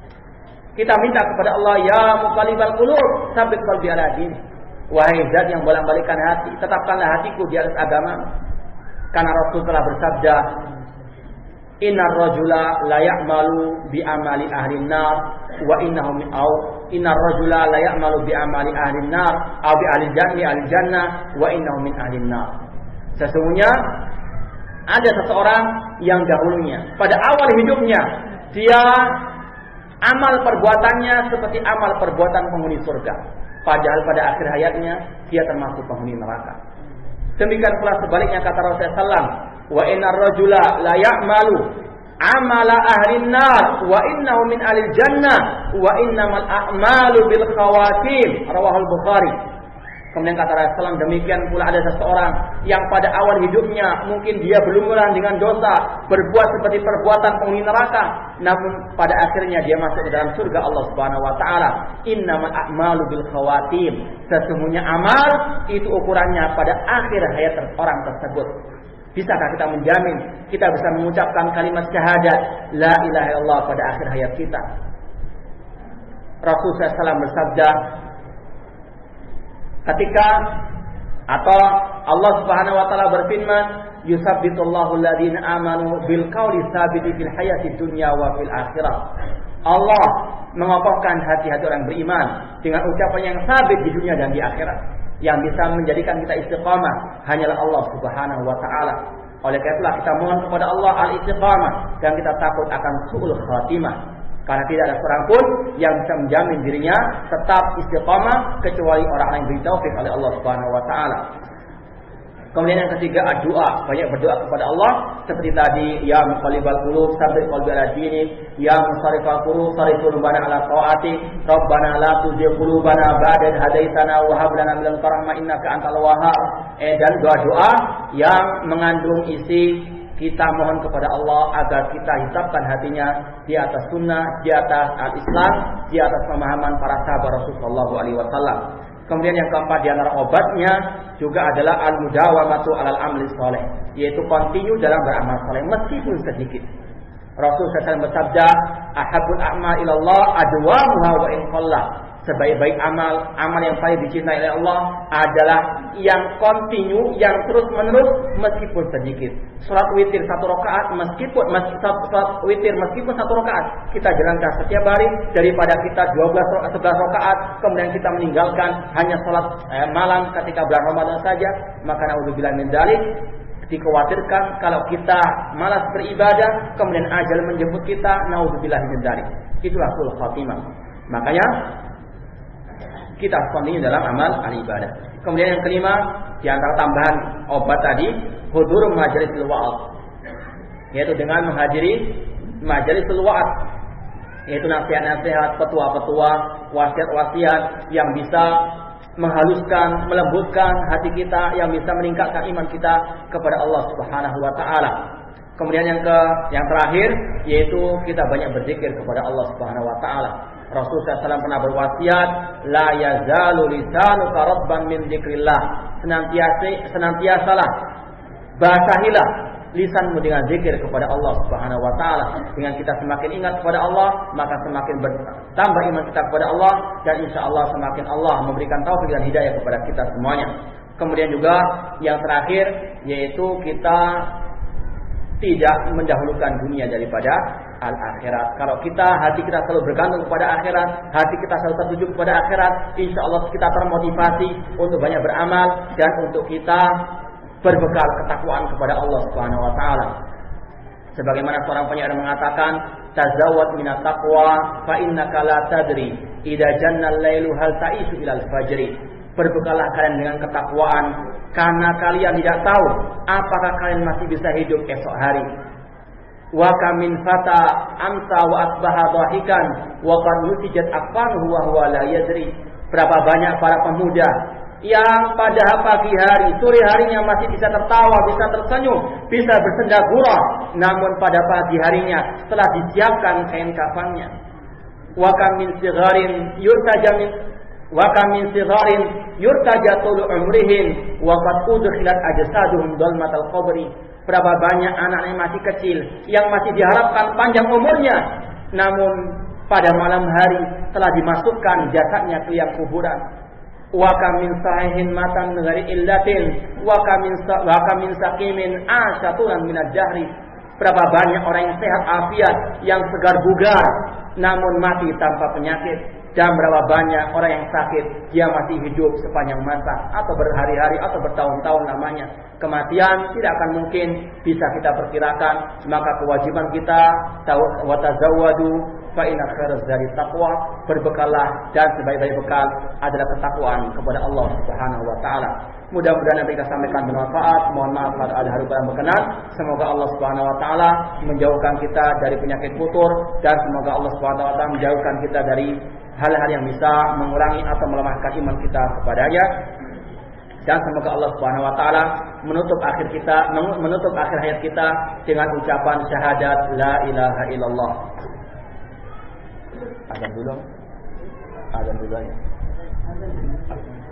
Kita minta kepada Allah, ya muqallibal qulub, tsabbit qalbi ala dinik. Wahai zat yang bolak-balikan hati, tetapkanlah hatiku di atas agama. Karena Rasul telah bersabda, innar rajula la ya'malu bi amali ahli nar wa innahu min au innar rajula la ya'malu bi amali ahli nar aw bi ahli jannah ahli jannah wa innahu min ahli nar. Sesungguhnya ada seseorang yang dahulunya pada awal hidupnya dia amal perbuatannya seperti amal perbuatan penghuni surga, padahal pada akhir hayatnya dia termasuk penghuni neraka. Demikian pula sebaliknya kata Rasulullah sallallahu alaihi wasallam, wa innar rajula la ya'malu amala ahli nar wa innahu min ahli jannah wa innamal a'malu bil khawatim, rawahul Bukhari. Kemudian kata Rasulullah, demikian pula ada seseorang yang pada awal hidupnya mungkin dia belum mulai dengan dosa, berbuat seperti perbuatan penghuni neraka, namun pada akhirnya dia masuk ke dalam surga Allah Subhanahu wa taala. Innamal a'malu bil khawatim, sesungguhnya amal itu ukurannya pada akhir hayat orang tersebut. Bisakah kita menjamin kita bisa mengucapkan kalimat syahadat la ilaha illallah pada akhir hayat kita? Rasulullah sallallahu alaihi wasallam bersabda, ketika atau Allah Subhanahu wa taala berfirman, yusabbitullahu alladziina amanu bil qauli tsabiti fil hayatid dunya wa fil akhirah. Allah mengokohkan hati-hati orang beriman dengan ucapan yang sabit di dunia dan di akhirat. Yang bisa menjadikan kita istiqamah hanyalah Allah Subhanahu wa taala. Oleh karena itulah kita mohon kepada Allah al-istiqamah dan kita takut akan su'ul khatimah. Karena tidak ada seorang pun yang bisa menjamin dirinya tetap istiqamah kecuali orang yang diberi taufik oleh Allah Subhanahu wa taala. Kemudian yang ketiga doa, banyak berdoa kepada Allah seperti tadi, ya muqallibal qulub tsabbit qalbi ala dinik, ya musarrifal qulub sarif qulubana ala taati, rabbana la tuzigh qulubana ba'da idh hadaitana wa hab lana min ladunka rahmah innaka antal wahhab. Eh dan doa-doa yang mengandung isi kita mohon kepada Allah agar kita hisabkan hatinya di atas sunnah, di atas al-Islam, di atas pemahaman para sahabat Rasulullah shallallahu alaihi wasallam. Kemudian yang keempat di antara obatnya juga adalah al-mudawamatu alal amli soleh, yaitu continue dalam beramal soleh meskipun sedikit. Rasul shallallahu alaihi wasallam bersabda, ahabul a'mal ilallah adwamuha wa in qalla. Sebaik-baik amal, amal yang paling dicintai oleh Allah adalah yang continue, yang terus-menerus meskipun sedikit. Salat witir satu rakaat meskipun salat witir meskipun satu rakaat kita jalankan setiap hari daripada kita dua belas rakaat, sebelas rakaat kemudian kita meninggalkan hanya salat eh, malam ketika bulan Ramadan saja, maka naudzubillah min dzalik. Dikhawatirkan kalau kita malas beribadah kemudian ajal menjemput kita, naudzubillah min dzalik. Itulah sul khatimah. Makanya kita continue dalam amal al-ibadah. Kemudian yang kelima, di antara tambahan obat tadi, hudur majlisil wa'az, yaitu dengan menghadiri majlisil wa'az, yaitu nasihat-nasihat, petua-petua, wasiat-wasiat yang bisa menghaluskan, melembutkan hati kita, yang bisa meningkatkan iman kita kepada Allah Subhanahu wa taala. Kemudian yang ke yang terakhir yaitu kita banyak berzikir kepada Allah Subhanahu wa taala. Rasul shallallahu alaihi wasallam pernah berwasiat, la yazalu lisanuka radban min dzikrillah. Senantiasa senantiasalah basahilah lisanmu dengan zikir kepada Allah Subhanahu wa taala. Dengan kita semakin ingat kepada Allah, maka semakin bertambah iman kita kepada Allah dan insyaallah semakin Allah memberikan taufik dan hidayah kepada kita semuanya. Kemudian juga yang terakhir yaitu kita tidak mendahulukan dunia daripada al-akhirat. Kalau kita hati kita selalu bergantung kepada akhirat, hati kita selalu tertuju kepada akhirat, insya Allah kita termotivasi untuk banyak beramal dan untuk kita berbekal ketakwaan kepada Allah Subhanahu wa taala. Sebagaimana seorang penyair mengatakan, tazawwad minat taqwa fa innaka la tadri idza janna al-lailu hal ta'isu ilal fajri. Berbekallah kalian dengan ketakwaan karena kalian tidak tahu apakah kalian masih bisa hidup esok hari. Wa kamin fata amsa wa asbaha dhahikan wa qad nusijat afanuhu wa huwa la yadri. Berapa banyak para pemuda yang pada pagi hari, sore harinya masih bisa tertawa, bisa tersenyum, bisa bersenda gurau, namun pada pagi harinya telah disiapkan kain kafannya. Wa kamin sigharin yurtajamin wa kamin sigharin yurtajatul umrihim wa qad udkhilat ajsaduhum dalmatal qabri. Berapa banyak anak yang masih kecil yang masih diharapkan panjang umurnya, namun pada malam hari telah dimasukkan jasadnya ke liang kuburan. Wa kamin sahihin matan dari illatin wa kamin wa kamin saqimin asyatulan minad dahri. Berapa banyak orang yang sehat afiat, yang segar bugar, namun mati tanpa penyakit. Dan berapa banyak orang yang sakit, dia masih hidup sepanjang masa atau berhari-hari atau bertahun-tahun lamanya. Kematian tidak akan mungkin bisa kita perkirakan, maka kewajiban kita wa tazawwadu fa inna khairaz zadi taqwa, berbekallah dan sebaik-baik bekal adalah ketakwaan kepada Allah Subhanahu wa taala. Mudah-mudahan yang kita sampaikan bermanfaat. Mohon maaf kalau ada hal yang berkenan. Semoga Allah Subhanahu wa taala menjauhkan kita dari penyakit futur dan semoga Allah Subhanahu wa taala menjauhkan kita dari hal-hal yang bisa mengurangi atau melemahkan iman kita kepadanya. Dan semoga Allah Subhanahu wa taala menutup akhir kita menutup akhir hayat kita dengan ucapan syahadat la ilaha illallah. Azan dulu. Azan dulu ya.